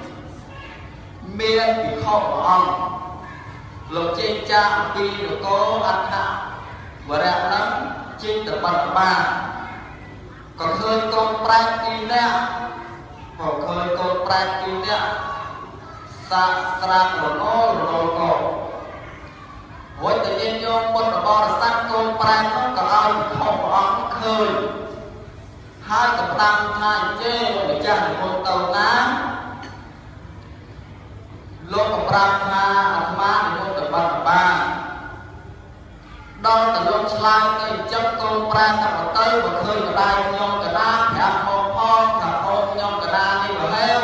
មានភិក្ខុព្រះអង្គលោកចេញចាកពីនគរអដ្ឋវរៈនឹងចេញទៅបត្តបានក៏ឃើញកូនប្រែតពីរនាក់ក៏ឃើញកូនប្រែតពីរនាក់សាកស្រាករណលក៏ហើយតែញាតិញោមពុទ្ធបរិស័ទកូនប្រែតនោះក៏ឲ្យភិក្ខុព្រះអង្គឃើញហើយក៏ផ្ដាំថាជេលោកម្ចាស់និមន្តទៅណាលោកក៏ប្រាប់ថាអាត្មានិមន្តទៅបត្តបានដល់ទៅលោកឆ្លើយទៅអញ្ចឹងកូនប្រែតទៅទៅបើឃើញម្ដាយខ្ញុំកណាប្រាប់មកផងថាអូនខ្ញុំកណានេះមកហើយ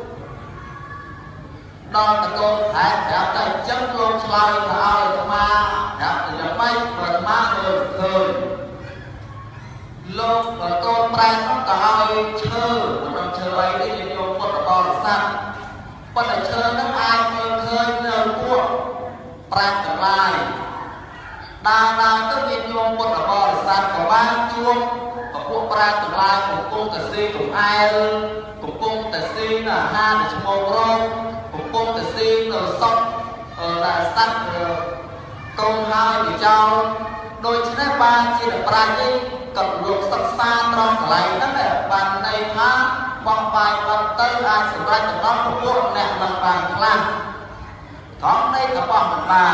ដល់តកូនប្រែតប្រាប់តែអញ្ចឹងលោកឆ្លើយថាឲ្យអាត្មាប្រាប់ទៅយ៉ាងម៉េចបើអាត្មាមើលឃើញលោកកូនប្រែតនោះក៏ឲ្យឈើមិនឈើអីទេញាតិញោមពុទ្ធបរិស័ទប៉ុន្តែឈើនោះអាចមើលឃើញនៅពួកប្រែតទាំងឡាយដើរទៅញាតិញោមពុទ្ធបរិស័ទក៏បានជួបពួកប្រែតទាំងឡាយកំពុងតែស៊ីកំអែលកំពុងតែស៊ីនៅអាហារដែលឈ្មោះរងកំពុងតែស៊ីនៅសពដែលសត្វកូនហើយទៅចោលដូច្នេះបានជាប្រាជ្ញនេះក៏លោកសិក្សាត្រង់កន្លែងហ្នឹងបានន័យថាបោះបាយបិណ្ឌទៅអាចសម្រេចទៅដល់ពួកអ្នកមិនបានខ្លះត្រង់នេះក៏បោះមិនបាន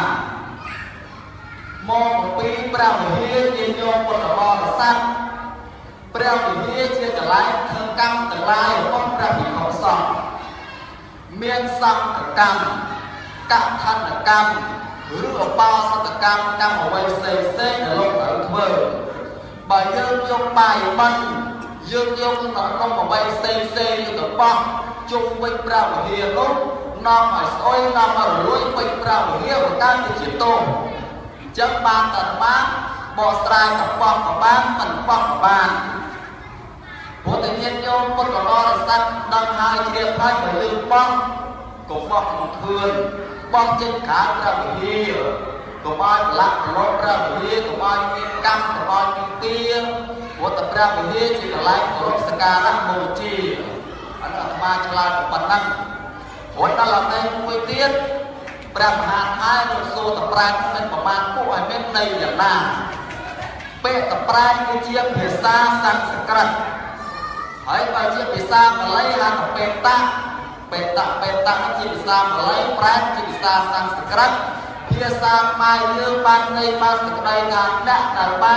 មកអំពីព្រះវិហារញាតិញោមពុទ្ធបរិស័ទព្រះវិហារជាកន្លែងធ្វើកម្មទាំងឡាយរបស់ព្រះភិក្ខុសង្ឃមានសង្ឃកម្មកឋិនកម្មឬឧបោសថកម្មកម្មអ្វីផ្សេងដែលលោកត្រូវធ្វើបើយើងយកបាយបិណ្ឌយើងយកក្នុងអ្វីផ្សេងទៅបោះជុំវិញព្រះវិហារនោះនាំឲ្យស្អុយនាំឲ្យរលួយពេញប្រាវិហារកើតជាតោអញ្ចឹងបានតែអាត្មាបកស្រាយកំប៉ុងក៏បានមិនកំប៉ុងក៏បានព្រោះតែញាតិញោមពុទ្ធបរិស័ទដឹងហើយជ្រាបហើយបើលឺបោះកុំបោះក្នុងខឿនបោះចេញក្រៅព្រះវិហារកុំឲ្យប្រឡាក់ប្រឡប់ព្រះវិហារកុំឲ្យមានកម្មកុំឲ្យមានទាព្រោះតែព្រះវិហារជាកន្លែងគោរពសក្ការៈបូជាអាត្មាឆ្លើយប៉ុណ្ណឹងព្រោះដល់ឡែកមួយទៀតព្រះមហាថៃលោកសួរតប្រាជ្ញមិនប្រមាណពួកឲ្យមានន័យយ៉ាងណាពាក្យតប្រាជ្ញគឺជាភាសាសំស្ក្រឹតហើយបើជាភាសាបាលីហៅថាបេតៈជាភាសាបាលីប្រាជ្ញជាភាសាសំស្ក្រឹតភាសាខ្មែរយើងបានន័យបានសេចក្តីថាអ្នកដែលបាន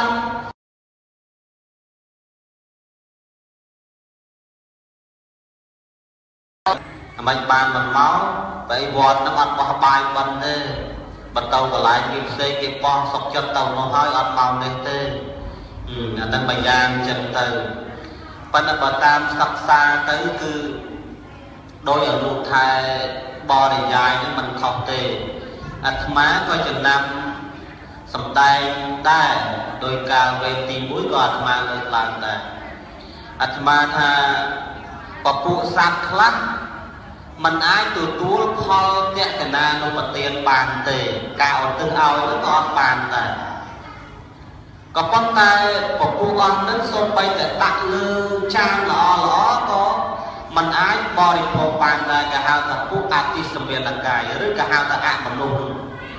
មិនបានមិនមកបើវត្តនឹងអត់បោះបាយមិនទេបន្តកន្លែងគេផ្សេងគេបោះសុកចិត្តទៅនោះហើយអត់មកនេះទេអាហ្នឹងមួយយ៉ាងចឹងទៅប៉ុន្តែបើតាមសិក្សាទៅគឺដោយអនុថែបរិយាយនឹងមិនខុសទេអាត្មាក៏ចំណាំសម្ដែងដែរដោយការវេទទី1ក៏អាត្មាលើកឡើងដែរអាត្មាថាពពួកសត្វខ្លះមិនអាចទទួលផលតេកណានុបទានបានទេការឧទ្ទិសឲ្យនោះក៏អត់បានដែរក៏ប៉ុន្តែពពួកអស់នឹងសូម្បីតែដាក់លើចានល្អក៏មិនអាចបរិភោគបានដែរគេហៅថាពួកអតិសម្មានកាយឬក៏ហៅថាអមនុស្ស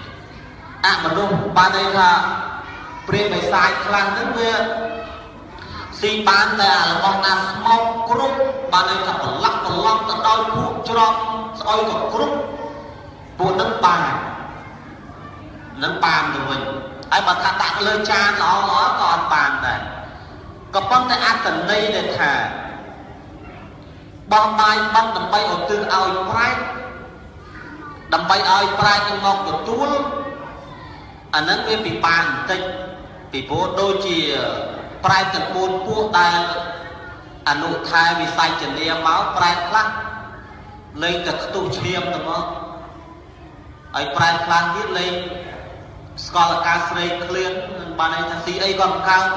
បានន័យថាព្រាយបិសាចខ្លះនឹងវាស៊ីបានតែរបស់ណាស្មុកគ្រប់បានន័យថាប្រឡាក់ប្រឡំទៅដោយពួកច្រកស្អុយក៏គ្រប់ពួកនឹងបានទៅវិញហើយបើថាដាក់លើចានល្អក៏អត់បានដែរក៏ប៉ុន្តែអត្តន័យដែលថាបោះបាយបង់ដើម្បីឧទ្ទិសឲ្យប្រែតដើម្បីឲ្យប្រែតនឹងមកទទួលអានឹងវាពិបាកបន្តិចពីព្រោះដូចជាប្រែតទាំង4ពួកដែលអនុថែវិស័យចនាមកប្រែតខ្លះលេងតែខ្ទុះឈាមទៅមកហើយប្រែតខ្លះទៀតលេងស្គាល់អាការស្រេកឃ្លានបានន័យថាស៊ីអីក៏មិនកើត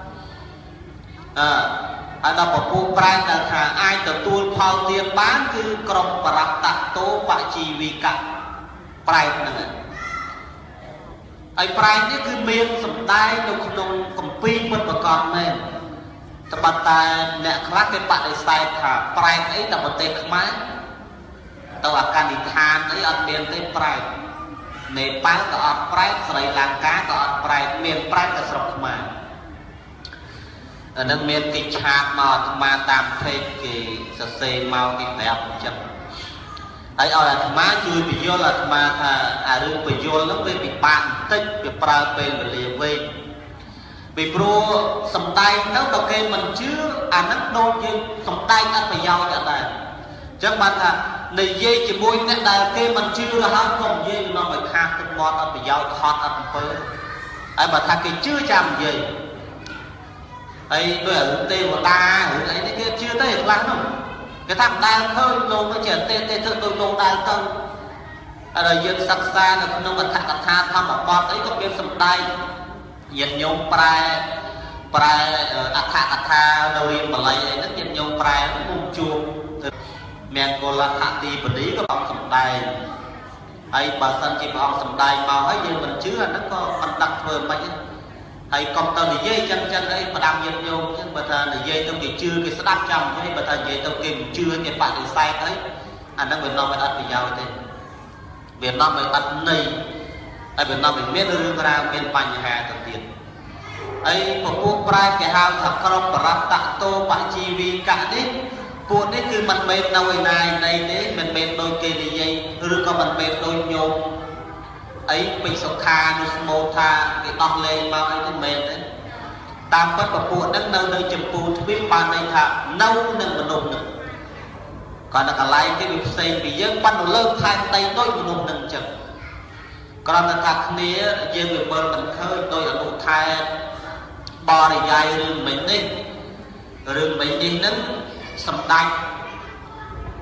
ហើយដល់ពពួកប្រែតដែលថាអាចទទួលផលទានបានគឺក្រុមបរតតោបជីវិកៈប្រែតហ្នឹងហើយប្រែតនេះគឺមានសម្ដែងនៅក្នុងគម្ពីរពុទ្ធប្រកបមែនតែតែអ្នកខ្លះគេបដិសេធថាប្រែតអីតែប្រទេសខ្មែរទៅអាកានិដ្ឋានអីអត់មានទេប្រែតនេប៉ាល់ក៏អត់ប្រែតស្រីលង្កាក៏អត់ប្រែតមានប្រែតតែស្រុកខ្មែរអានឹងមានគេឆាតមកអាត្មាតាមเพจគេសរសេរមកគេប្រាប់អញ្ចឹងហើយឲ្យអាត្មាជួយបញ្យល់អាត្មាថាអារឿងបញ្យល់ហ្នឹងវាពិបាកបន្តិចវាប្រើពេលវេលាវែងពីព្រោះសំដែងទៅបើគេមិនជឿអាហ្នឹងដូចយើងសំដែងអត់ប្រយោជន៍អត់ដែរអញ្ចឹងបានថានិយាយជាមួយអ្នកដែលគេមិនជឿទៅហើយកុំនិយាយនាំឲ្យខាតទឹកមាត់អត់ប្រយោជន៍ខត់អត់អំពើហើយបើថាគេជឿចាំនិយាយហើយដូចរឿងទេវតារឿងអីនេះគេជឿទេខ្លះនោះគេថាមិនដែលឃើញលោកទៅជាទេធ្វើដូចលោកដែលទៅហើយយើងសិក្សានៅក្នុងអត្ថកថាធម្មបទអីក៏មានសម្ដែងញាតិញោមប្រែអត្ថកថានៅរៀនបាលីអីហ្នឹងញាតិញោមប្រែមុំជួបមង្គលខតិបតីក៏អង្គសម្ដែងហើយបើសិនជាព្រះអង្គសម្ដែងមកហើយយើងមិនជឿអាហ្នឹងក៏មិនដឹងធ្វើមិនទេហើយកុំទៅនិយាយចឹងអីផ្ដាំញាតិញោមចឹងបើថានិយាយទៅគេជឿគេស្ដាប់ចាំទេបើថានិយាយទៅគេមិនជឿគេបដិសេធអីអាហ្នឹងវានាំឲ្យអត់ប្រយោជន៍ទេវានាំឲ្យអត់ន័យហើយវានាំឲ្យមានរឿងរ៉ាវមានបញ្ហាទៅទៀតហើយពពួកប្រែគេហៅថាក្រុមបរតតោបជីវិកៈនេះពួកនេះគឺមិនមែននៅឯណាណីទេមិនមែនដូចគេនិយាយឬក៏មិនមែនដូចញោមអីពេញសុខានុស្មោថាគេដោះលែងមកអីទៅមែនទេតាមពិតពពួកហ្នឹងនៅចម្ពោះទ្វីបបានន័យថានៅនឹងមនុស្សហ្នឹងគាត់នៅកន្លែងគេវាផ្សេងពីយើងប៉ុន្តែលើខែដីដូចមនុស្សហ្នឹងអញ្ចឹងគ្រាន់តែថាគ្នាយើងវាមើលមិនឃើញដោយអនុថែបរិយាយរឿងមិញនេះហ្នឹងសម្ដេច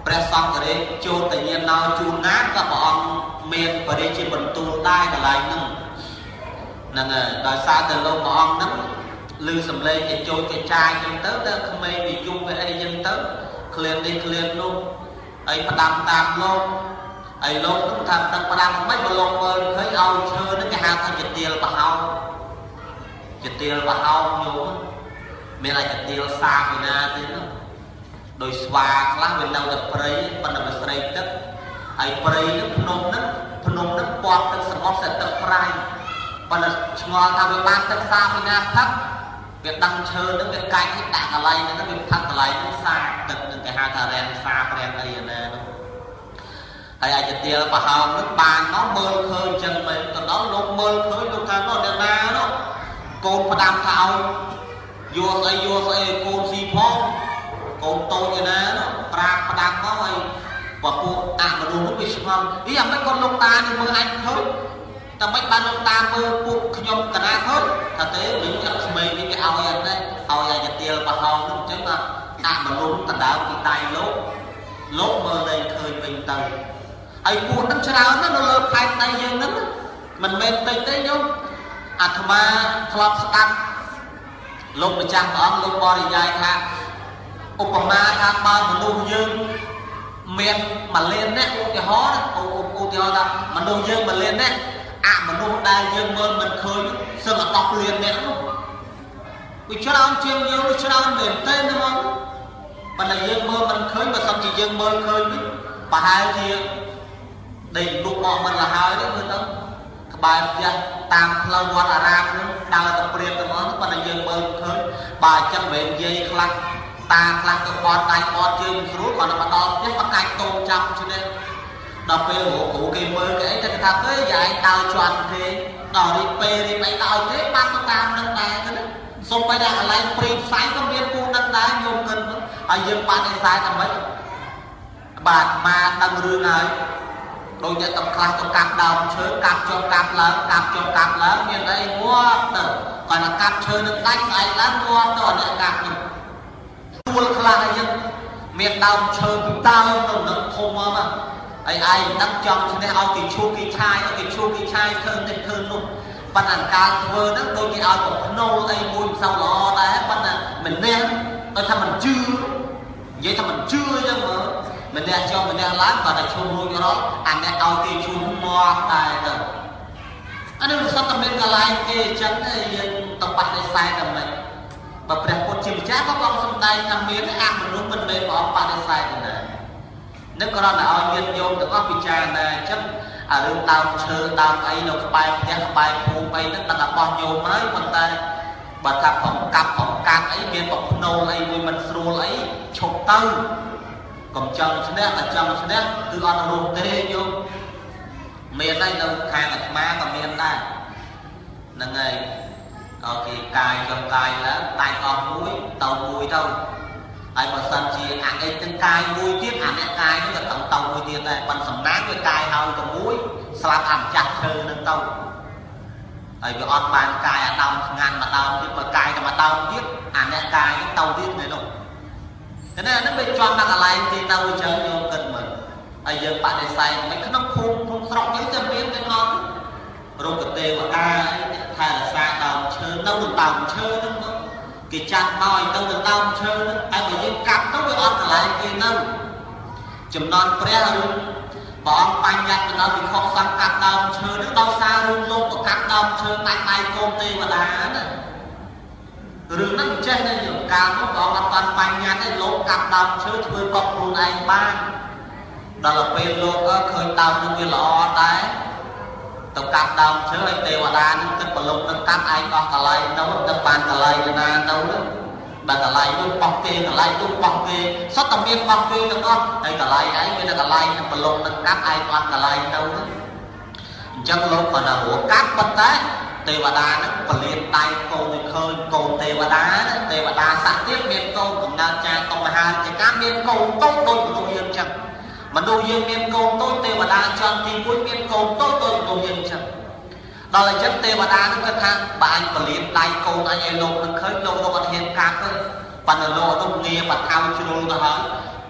ព្រះសង្ឃរេចូលតញ្ញាណោជួនណាក៏ព្រះអង្គមានបរិជាបន្ទូលដែរកន្លែងហ្នឹងហ្នឹងហើយដោយសារតែលោកព្រះអង្គហ្នឹងឮសំឡេងគេចូលគេចាយចឹងទៅក្មេងនិយមវាអីចឹងទៅឃ្លាននេះឃ្លាននោះអីផ្ដាំតាមលោកហើយលោកហ្នឹងថាទឹកផ្ដាំមិនមកលោកមើលឃើញឲ្យឈើហ្នឹងគេហៅថាជាទៀលបហោជាទៀលបហោញោមមានអាចទៀលសាពីណាទៀតនោះដោយស្វាខ្លះវានៅតែព្រៃប៉ុន្តែវាស្រេកទឹកហើយព្រៃហ្នឹងភ្នំហ្នឹងពាត់ទឹកសមុទ្រសេទឹកប្រៃប៉ុន្តែឆ្ងល់ថាវាបានទឹកសាពីណាផឹកវាដឹងឈើហ្នឹងវាកាច់ដាក់កន្លែងហ្នឹងវាផឹកកន្លែងហ្នឹងសាទឹកហ្នឹងគេហៅថារាំងសាព្រាំងអីណានោះហើយអាចទៀលបហោហ្នឹងបានមកមើលឃើញចឹងមែនទៅដល់លោកមើលឃើញលោកថានោះអ្នកណានោះកូនផ្ដាំថាឲ្យយកស្អីកូនស៊ីផងកូនតូចឯណាប្រាប់ផ្ដាំមកឲ្យពពួកអមនុស្សនោះវាឆ្ងល់អីអាមិនគាត់លោកតានេះមើលអញឃើញតែមិនបានលោកតាមើលពួកខ្ញុំកណាឃើញថាទេវិញអត់ក្មេងនេះគេឲ្យអត់ទេឲ្យអាយទៀលបហោនោះអញ្ចឹងអមនុស្សដណ្ដើមពីដៃលោកមើលលែងឃើញវិញទៅហើយពួកហ្នឹងច្រើនណាស់នៅលើផែនដីយើងហ្នឹងមិនមែនតិចទេញោមអាត្មាធ្លាប់ស្ដាប់លោកម្ចាស់ព្រះអង្គលោកបរិយាយថាឧបមាថាបើមនុស្សយើងមាន1លានអ្នកឧទាហរណ៍ថាមនុស្សយើង1លានអ្នកអមនុស្សដែលយើងមើលមិនឃើញសឹងតែ10លានអ្នកនោះវាច្រើនជាងយើងច្រើនមែនទេណាបងប៉ុន្តែយើងមើលមិនឃើញបើសិនជាយើងមើលឃើញវិញប្រហែលជាដេកលុកអស់មិនលហើយទេមើលទៅក្បែរផ្ទះតាមផ្លូវវត្តអារាមនោះដើរទៅព្រាមទៅមកប៉ុន្តែយើងមើលឃើញបើអញ្ចឹងមិននិយាយខ្លះតាខ្លះទៅបត់ដៃបត់ជើងស្រួលគាត់ទៅមកដល់ផ្ទះបកាច់តូនចាប់ជនេះដល់ពេលគ្រូគេមើលគេអីតែថាទេយាយដើរជាន់គេដល់រីពេលរីអីដល់ទេបានទៅតាមនឹងដែរណាសូម្បីតែកន្លែងព្រីផ្សៃក៏មានពូនឹងដែរញោមគិតហើយយើងបានឯខ្សែតែមិនបាទមកដឹងរឿងហើយដូចអ្នកតំខ្លះទៅកាប់ដើមឈើកាប់ចុះកាប់ឡើងកាប់ចុះកាប់ឡើងមានអីងាប់ទៅគាត់ថាកាប់ឈើនឹងដាច់ស្អែកឡើងងាប់ទៅអ្នកកាប់នេះទួលខ្លះអីចឹងមានដើមឈើពីដើមទៅនឹងធំមកហើយឯងដឹងចង់ឈ្នះឲ្យគេឈូគេឆាយធ្វើនេះធ្វើនោះប៉ុន្តែការធ្វើហ្នឹងដូចគេឲ្យប្រភ្នូលអីមួយមិនសូវល្អដែរប៉ុន្តែមិនណែដូចថាមិនជឿនិយាយថាមិនជឿអញ្ចឹងមើលម្នាក់ចង់ម្នាក់ឡើងគាត់តែឈូរួចរាល់អាអ្នកឲ្យគេឈូមកតែទៅអានេះសត្វតែមានកន្លែងគេអញ្ចឹងយើងទៅបាត់ឯខ្សែតែមិនបើព្រះពុទ្ធជាម្ចាស់ក៏បងសំដែងថាមានអមនុស្សមិនមែនព្រះអង្គបដិសេធទេណានឹងគ្រាន់តែឲ្យញាតិញោមទាំងអស់ពិចារណាអញ្ចឹងអារឿងដើមឈើដើមអីនៅក្បែរផ្ទះក្បែរភូមិអីហ្នឹងដឹងរបស់ញោមហើយប៉ុន្តែបើថាប្រកាត់អីមានប្រភ្នូលអីមួយមិនស្រួលអីឈប់ទៅកុំចង់ឈ្នះតែចង់ឈ្នះគឺអត់រស់ទេញោមមានហើយនៅខាងអាត្មាក៏មានដែរហ្នឹងហើយក៏គេកាយចំកាយឡើងតែអស់មួយទៅមួយទៅហើយបើសិនជាអាអេទាំងកាយមួយទៀតអាអ្នកកាយនោះក៏ទៅមួយទៀតដែរប៉ុន្តែសំណាងវាកាយហើយទៅមួយស្លាប់អាម្ចាស់ឈើនឹងទៅហើយវាអត់បានកាយអាដើមស្ងាត់មកដើមទៀតបើកាយតែមកដើមទៀតអាអ្នកកាយទៅទៀតនៅនោះតែហ្នឹងវាជាប់ដល់កន្លែងទីទៅអញ្ចឹងយើងគិតមើលហើយយើងបដិសេធមិនក្នុងភូមិស្រុកយើងតែមានទាំងអស់រុក្ខទេវតាថែរក្សាដើមឈើនៅនឹងដើមឈើហ្នឹងគេចាត់មកឲ្យទៅនឹងដើមឈើហ្នឹងហើយបើយើងកាប់ទៅវាអត់កន្លែងគេនៅចំណន់ព្រះរឿងព្រះអង្គបញ្ញត្តិទៅដល់វិខុសសង្កត់ដើមឈើហ្នឹងដល់សាររឿងលោកទៅកាប់ដើមឈើដាច់ដៃកូនទេវតាណារឿងហ្នឹងមិនចេះទេយើងកាលនោះព្រះអង្គអត់បានបញ្ញត្តិទេលោកកាប់ដើមឈើធ្វើកប់ខ្លួនឯងបានដល់ពេលលោកឃើញដើមហ្នឹងវាល្អដែរទៅកាប់ដើមឈើឲ្យទេវតានឹងគិតប្រឡប់នឹងកាប់ឯងអស់កន្លែងនោះទៅបានកន្លែងណាទៅបើកន្លែងនោះបោះគេកន្លែងនោះបោះគេសុទ្ធតែមានបោះគេទាំងអស់ហើយកន្លែងឯងមានតែកន្លែងនឹងប្រឡប់នឹងកាប់ឯងអត់កន្លែងទៅអញ្ចឹងលោកគាត់ថារੂកាប់ប៉ុន្តែទេវតានឹងពលាតដៃកូនឲ្យឃើញកូនទេវតាទេវតាស័ក្តិទៀតមានកូនកំណើតចាតុមហាជាការមានកូនតូចដូចមនុស្សយើងចឹងមនុស្សយើងមានកូនតូចទេវតាចង់ទី1មានកូនតូចដូចមនុស្សយើងចឹងដល់អញ្ចឹងទេវតានឹងគាត់ថាបើអញពលាតដៃកូនអញឲ្យលោកនឹងឃើញលោកអត់ហ៊ានកាប់ទេប៉ុន្តែលោកនោះងារបថៅជ្រុលទៅហើយ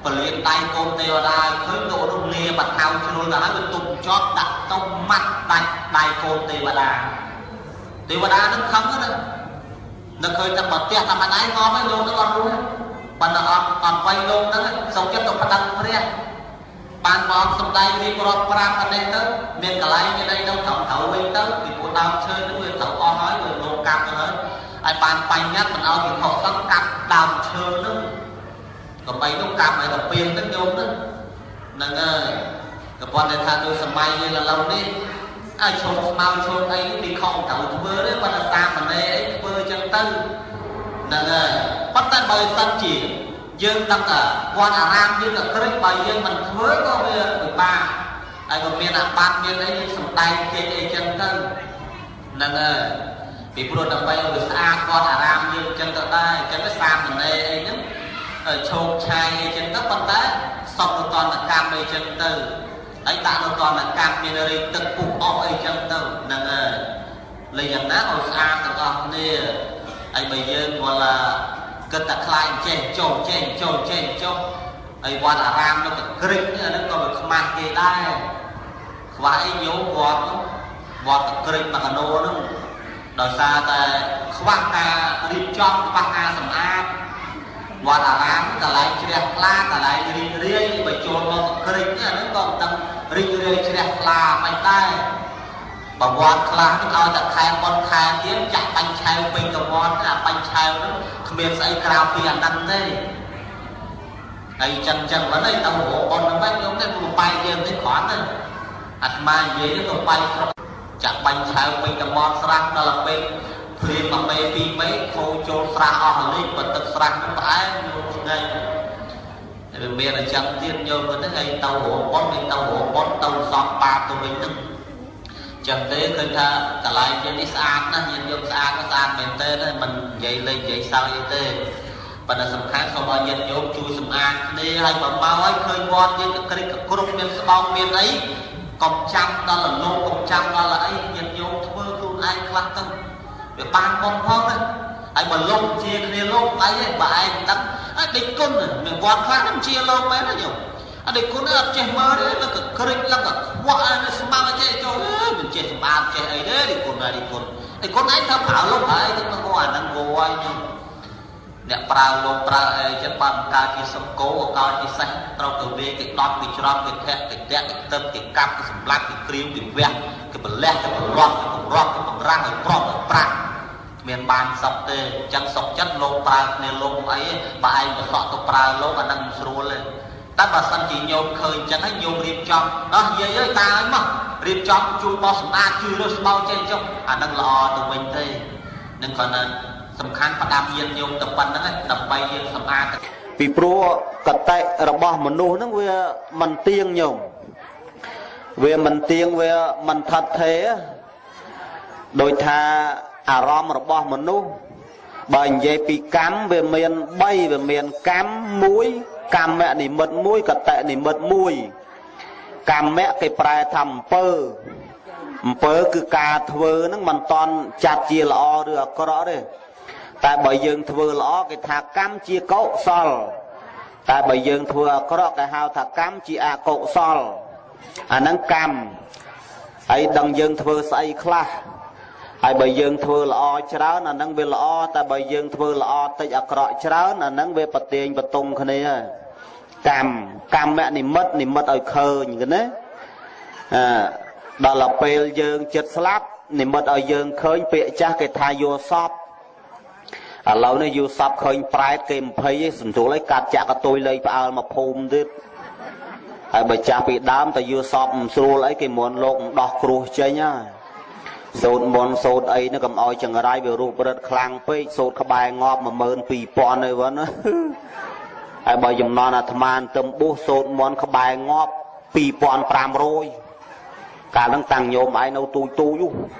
bờ liền tay côn tê vào đây khơi độ đông lia bật thao chôn là nó tụm chót đặt tông mặt đai côn tê vào đá nó không hết nó khơi tập bật tiệt làm anh ấy ngon ấy luôn nó còn luôn còn còn quay luôn đó sống chất tục đăng kia ban món sông đây đi còn pram ở đây tới miền cả lại như đây đâu thầu lên tới thì của tao chơi nó người thầu o nói người lô cam cho hết ai ban bay nhát mình ao thì họ sắm cam đào chơi nữa còn bay nó cam này là tiền nó vô đó nè ơi cái con này tha tôi sầm mai như là lâu đi ai chôn mau chôn ấy đi không thầu bơ đấy con là xa mà đây bơ chân tư nè ơi bắt tay bơi sân chỉ dương tâm ở quan Aram dương ở cái bài dương mình mới có người ba ai còn miền Nam ban miền ấy sầm tay trên đây chân tư nè ơi vì pro đầm bay ở xa quan Aram dương chân tự đây chân cái xa mình đây ấy nhá ở chôn chai chân tất phân tế xong rồi toàn là cam đây chân tư ấy ta nó toàn là cam miền đây tự cục ốc ấy chân tư nè ơi lấy nhận nát ở xa tự con nè ấy bây giờ gọi là cần ta khai chen chôn ấy quan Aram nó phải krik nữa nó còn được mang kia đây và ấy nhớ vọt krik mà nó nó đời xa ta khoác ta đi trong khoác ta sầm an quan Aram cả lại chia la cả lại riêng bởi chôn nó krik nữa nó còn tăng riêng chia la mày tay bà quan khla nó ao ta khai con khai tiếng chặt bánh chai bên cái món là bánh chai nó không biết say cào thì ăn năn đây ấy chân vẫn đây tàu hộ con nó bánh giống cái một bài game thấy khoản này ăn mai gì nó còn bay chặt bánh chai bên cái món srang đó là bên phim mà mê pi mấy khô chôn srang ở lên bậtទឹកsrang nó phải đây mình biết là chân tiên nhôm có cái tàu hộ con tàu sọt ba tụi mình chẳng thế khơi tha cả lại trên đi xa nó nhìn vô xa miền tây đó mình dậy lên dậy sao vậy tê và là sầm kháng không bao nhiêu vô chui sầm an đi hay mà bao ấy khơi ngon như cái cục miền bao miền ấy còng trăm đó là lô còng trăm đó là ấy nhìn vô thưa luôn ai quan tâm để ban con phong đấy ai mà lô chia kia lô ấy bà ai đắng ai định con rồi mình quan khác nó chia lô mấy nó nhiều anh định con nó chơi mơ đấy nó cực krik lắm cả quá nó mang cái chơi cho mình chơi ba chơi ấy đấy định con ấy thao thảo lúc ấy thì nó có ảnh năng ngồi nhưng nè prao ấy chân bàn cao chỉ sông cố cao chỉ xanh trong từ về cái đòn cái tròn cái thẹn cái đẹt cái tâm cái cam cái sầm lát cái kriu cái vẹt cái bẩn lẹt cái bẩn lót cái bẩn rót cái bẩn rang cái prong cái prang miền bàn sọc tê chân sọc chất lô prao nè lô ấy bà ai mà sọ cái prao lô anh năng sưu lên ta bà sân chỉ nhôm khơi chẳng hay nhôm riêng trong đó vậy với ta ấy mà riêng trong chui bao sầm a chui rồi bao trên trong đang lò từ mình thế nên còn sầm khăn và đam yên nhôm tập văn đó tập bay yên sầm a vì pro cật tay là bỏ mình nuôi nó về mình tiên nhôm về mình tiên về mình thật thế đôi tha rom là bỏ mình nuôi bởi vậy bị cám về miền bay về miền cám muối cam mẹ này mật muối cật tệ này mật muối cam mẹ cái prai thầm pơ cứ cà thưa nó mình toàn chặt chia lọ được có rõ đấy tại bởi dương thưa lọ cái thà cam chia cậu sol tại bởi dương thưa có rõ cái hào thà cam chia cậu sol nắng cam ấy đằng dương thưa say khla ai bởi dương thưa lọ cháo là nắng về lọ tại bởi dương thưa lọ tây cọ cháo là nắng về bật tiền bật tung cái này cam mẹ này mất ở khơi như thế đấy đó là pel dương chết slap này mất ở dương khơi bẹ cha cái thai vô shop lâu này vô shop khơi pride kem pay sủng số lấy cắt chặt cái tôi lấy vào mà phum thế ai bởi cha bị đám tại vô shop số lấy cái món lộc đọt cua chơi nhá sốt món sốt ấy nó cầm oi chẳng ai về ruột rất khang pay sốt các bài ngọt mà mơn pì pon này vẫn ai bởi dùng non là tham ăn tôm bút sốt món các bài ngọt pì pon pram rồi cả đang tăng nhôm ai nấu tôi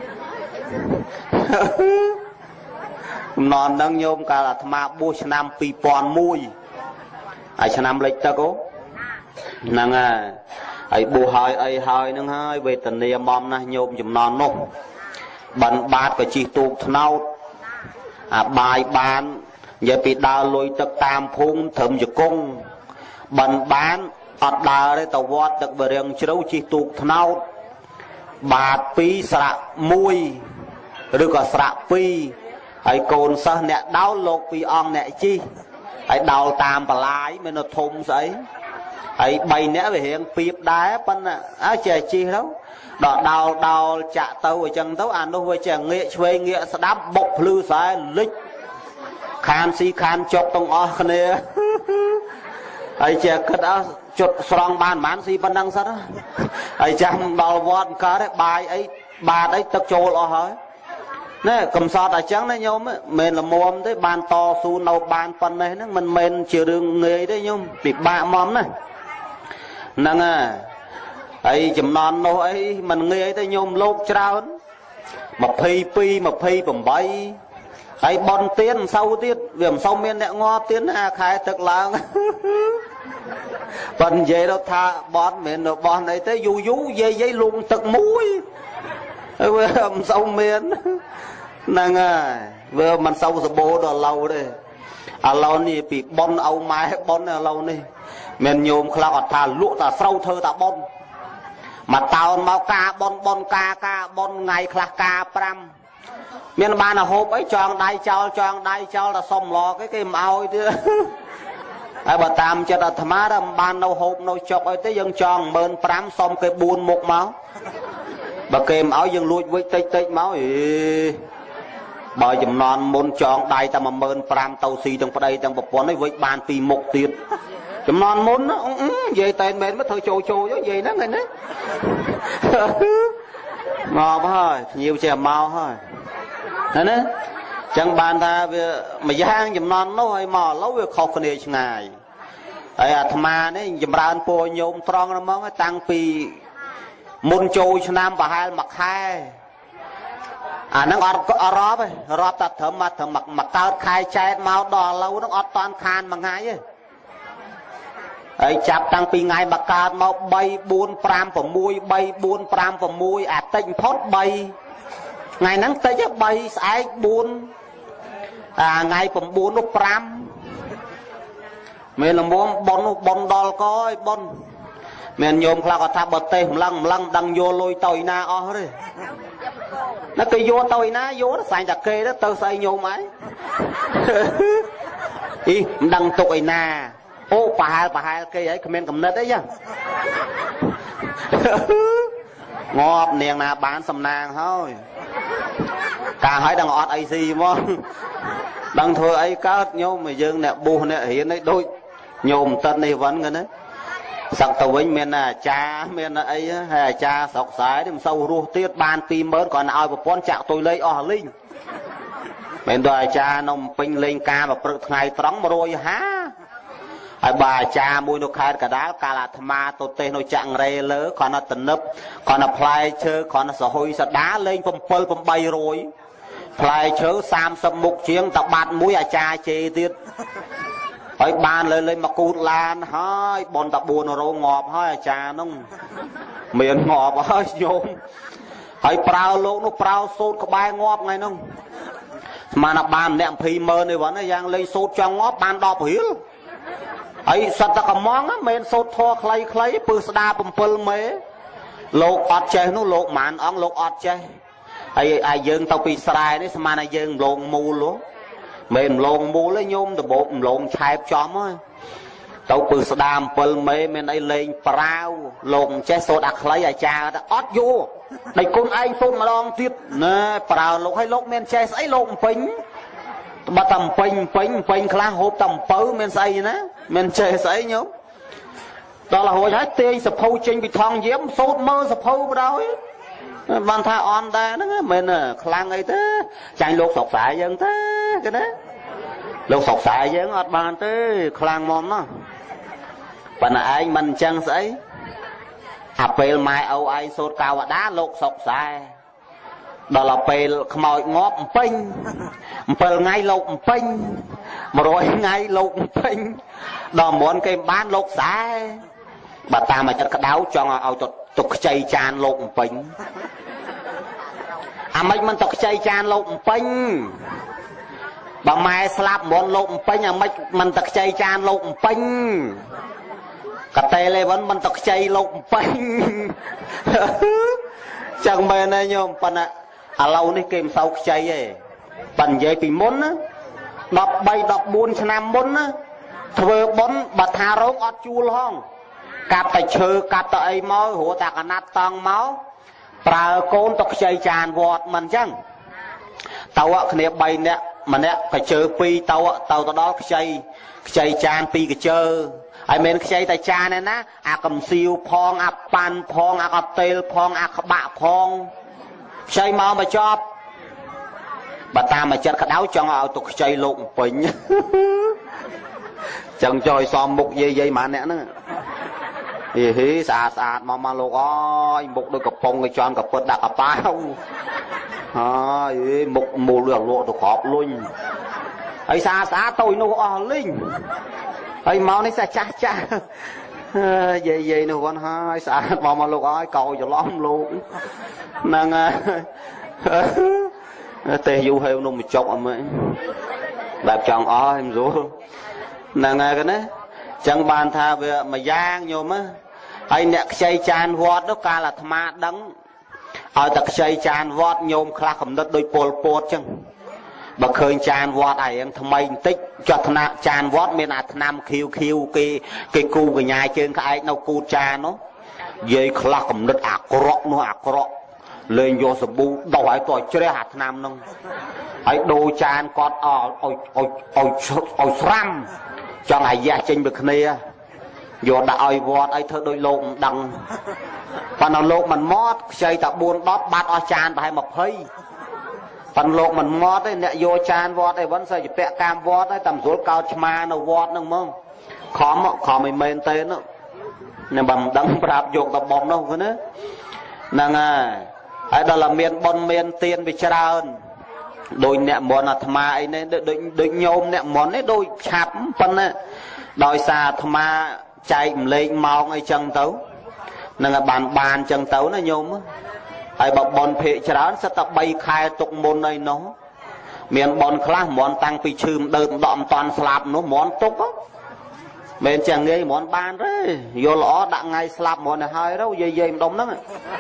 non đang nhôm cả là tham ăn bút nam pì pon mui ai nam lịch ta cố năng ai bù hơi nâng hơi về tình niệm mom na nhôm dùng non nô bận bát cái chi tụ thao bài bàn giờ bị đào lôi tập tam phun thầm giờ cung bần bán ọt đà đấy tàu vọt được bờ riêng chiếu chi tuộc thao bạt pi sạ mui rồi có sạ pi ấy cồn sa nẹt đau lột pi ong nẹt chi ấy đào tam bà lái mới nó thùng giấy ấy bay nẻ về hiện piệp đá phân á chè chi đâu đỏ đào chạ tàu ở chân tàu ăn đâu với chè nghệ chuê nghệ sẽ đáp bộc lư sai lịch khan si khan chọc tông o nè ấy chè cất á chụp sòng bàn mán si phân đăng sắt á ấy chăm đào vọt cá đấy bài ấy bà đấy tập trồ lo hỏi nè cầm sọt ở trắng đấy nhôm ấy mình là mồm đấy bàn to su nâu bàn phân này nó mình chiều đường người đấy nhôm bị bạ móm này nâng à ấy chùm non nô ấy mình nghe ấy tới nhôm lốt trao mà phi pi mà phi bầm bay ấy bon tiên sau tiết viêm sau miên nẹ ngo tiến à khai thực là phần về đâu tha bon miền được bon ấy tới du dây luôn thực mũi vừa sau miên nâng à vừa mình sau rồi bố đồ lâu đây à lâu này bị bon âu mai bon là lâu này mình nhôm khao thà lụa ta sâu thơ ta bon mà tao mau ca bon bon ngày khla ca pram miền ban là hộp ấy tròn đai chao là xong lò cái màu chứ ai bà tam cho ta thầm á ban đâu hộp đâu chọc ấy tới dân tròn mơn pram xong cái buồn một máu bà kèm áo dân lùi với tây máu ý bởi chùm non môn tròn đai ta mà mơn pram tàu xì trong đây trong bọc quán ấy với ban tì một tiền chùm non muốn nó về tên mình mới thôi chô chứ gì đó người đấy ngọt thôi nhiều chè mau thôi đấy chẳng bàn ta mà giang chùm non nó hơi mò lâu việc khóc này ngày ấy thầm mà đấy chùm ra po nhôm tròn nó mong tăng pi môn trôi cho nam và hai mặc hai nó rót ta thầm mặc tao khai chai mau đỏ lâu nó ọt toàn khan bằng hai ấy ấy chạp tăng pi ngày mà ca mau bay buôn pram và mui à tinh phốt bay ngày nắng tây chứ bay sai buôn à ngày phẩm buôn nó pram mình là muốn bon đo coi bon mình nhôm khla có tháp bật tê lăng đăng vô lôi tồi na o đấy nó cứ vô tồi na vô nó xài chặt kê đó tao xây nhôm ấy ý đăng tồi na ô bà hai cây ấy comment cầm nết đấy chứ ngọt niềng là bán sầm nàng thôi cả hỏi đang ọt AC mà đang thôi ấy cá nhôm mà dương nè bu nè hiện đấy đôi nhôm tân này vẫn cái đấy sặc tàu vinh miền là cha miền là ấy hay là cha sọc sái đêm sâu ru tiết ban tim bớt còn ai một con chạo tôi lấy linh bên đòi cha nông pin lên ca và ngày trắng mà rồi há ai bà cha mui nó khai cả đá cả là thma tôi tên nó chặng rê lỡ còn nó tình nấp còn nó play chơi còn nó sờ hôi sờ đá lên pom bay rồi play chơi sam sầm mục chiếng tập bát mũi cha chê tiết ấy ban lên mà cút lan hơi bọn tập buồn rồi ngọp hơi cha nó miền ngọp hơi nhôm ấy prao lỗ nó prao sốt có bài ngọp ngay nó mà nó bàn nẹm phi mơ này vẫn là giang lấy sốt cho ngọp ban đọp hiếu ấy sạch ta có món á men sốt thô khlây pư đa pum mế lột ọt chơi nó lột màn ong lột ọt chơi ấy ai dương tàu pi sài đấy mà này dương lộn mù luôn mình lộn mù lấy nhôm từ bộ lộn chai chóm á tàu pư đa pum mế men ấy lên prao lộn chơi sốt đặc khlây ai cha đã ọt vô đây con anh sốt mà đong tiếp nè prao lột hay lột men chơi ấy lộn pính bà tầm pin khlang hộp tầm pớ men say nè men chơi say nhớ đó là hồi hết tiền sập phâu trên bị thong diễm sốt mơ sập phâu vào đâu ấy ban tha on ta nó mình khlang ấy thế chạy lột sọc xài dân thế cái đấy lột sọc xài dân ọt bàn thế khlang mồm nó bạn anh mình chăng sấy apel mai âu ai sốt cao và đá lột sọc xài đó là pel khmoi ngóp pel ngay lột pin mà rồi ngay lột pin đó muốn cái bán lột xả bà ta mà chất cái đáo cho ao tục chay chan lột pin à mấy mình tục chay chan lột pin bà mai slap muốn lột pin à mấy mình tục chay chan lột pin cả tê lê vẫn mình tật chay lục bánh chẳng mê này nhôm bạn ạ à lâu này kìm sau chay ấy bạn dễ bị mốn á đọc bay đọc buôn năm mốn á thưa bốn bật thà rốt ọt chua không cặp tại chơ cặp tại máu hủa ta cả nát tăng máu bà con tật chay tràn vọt mình chăng tao ạ cái bay nè mà nè phải chơ pi tao tao đó chay tràn pi cái chơ ai men chay tại cha này ná cầm siêu phong pan phong tel phong bạ phong chay mau mà cho bà ta mà chết cái đáo cho họ tục chay lộn bình chẳng chơi xòm mục dây mà nè nó hí xà mà lộn ơi mục đôi cặp phong cái tròn cặp bớt đặt cặp bao mục mù lửa lộ tôi khóc luôn ấy xa tôi nó linh ấy máu này sẽ cha vậy nó con hai xã mà lục ơi cầu cho lắm luôn năng tê du heo nó một chọc mà đẹp chọn em rủ năng cái đấy chẳng bàn tha về mà giang nhôm á ấy nè xây chan vót đó ca là tham đắng ở tật xây chan vót nhôm khla cầm đất đôi pol chăng bà khơi chan vót ai em tham mấy tích cho thằng chan vót miền Nam khiêu cái cu cái nhà trên cái ai nào cu chan nó dây khla cầm đất ạc lên vô sập bu đầu ai tội chơi hạt Nam nông ấy đôi chan con oi sram cho ngày gia trên bực này vô đã oi vót ấy thơ đôi lộn đằng và nó lộn mình mót xây tập buôn đót bát o chan và hay mập hơi phần lộn mình mót ấy nè vô chan vót ấy vẫn xây bẹ cam vót ấy tầm số cao chma nó vót nâng mông khó mình mên tên nó nè bằng đắng rạp dột tập bom đâu cái nữa nâng ấy đó là miền bon miền tiền bị trơn đôi nè món là tham ấy nên đôi nhôm nè món ấy đôi chạp phân ấy đôi xa tham chạy lên màu ngay chân tấu nâng là bàn chân tấu nó nhôm á ai bảo bọn phệ trán sẽ tập bay khai tục môn này nó miền bọn khác món tăng pi chìm đơn đọm toàn slap nó món tục á mình chẳng nghe món bàn đấy vô lõ đã ngay slap món này hai đâu dây đông đó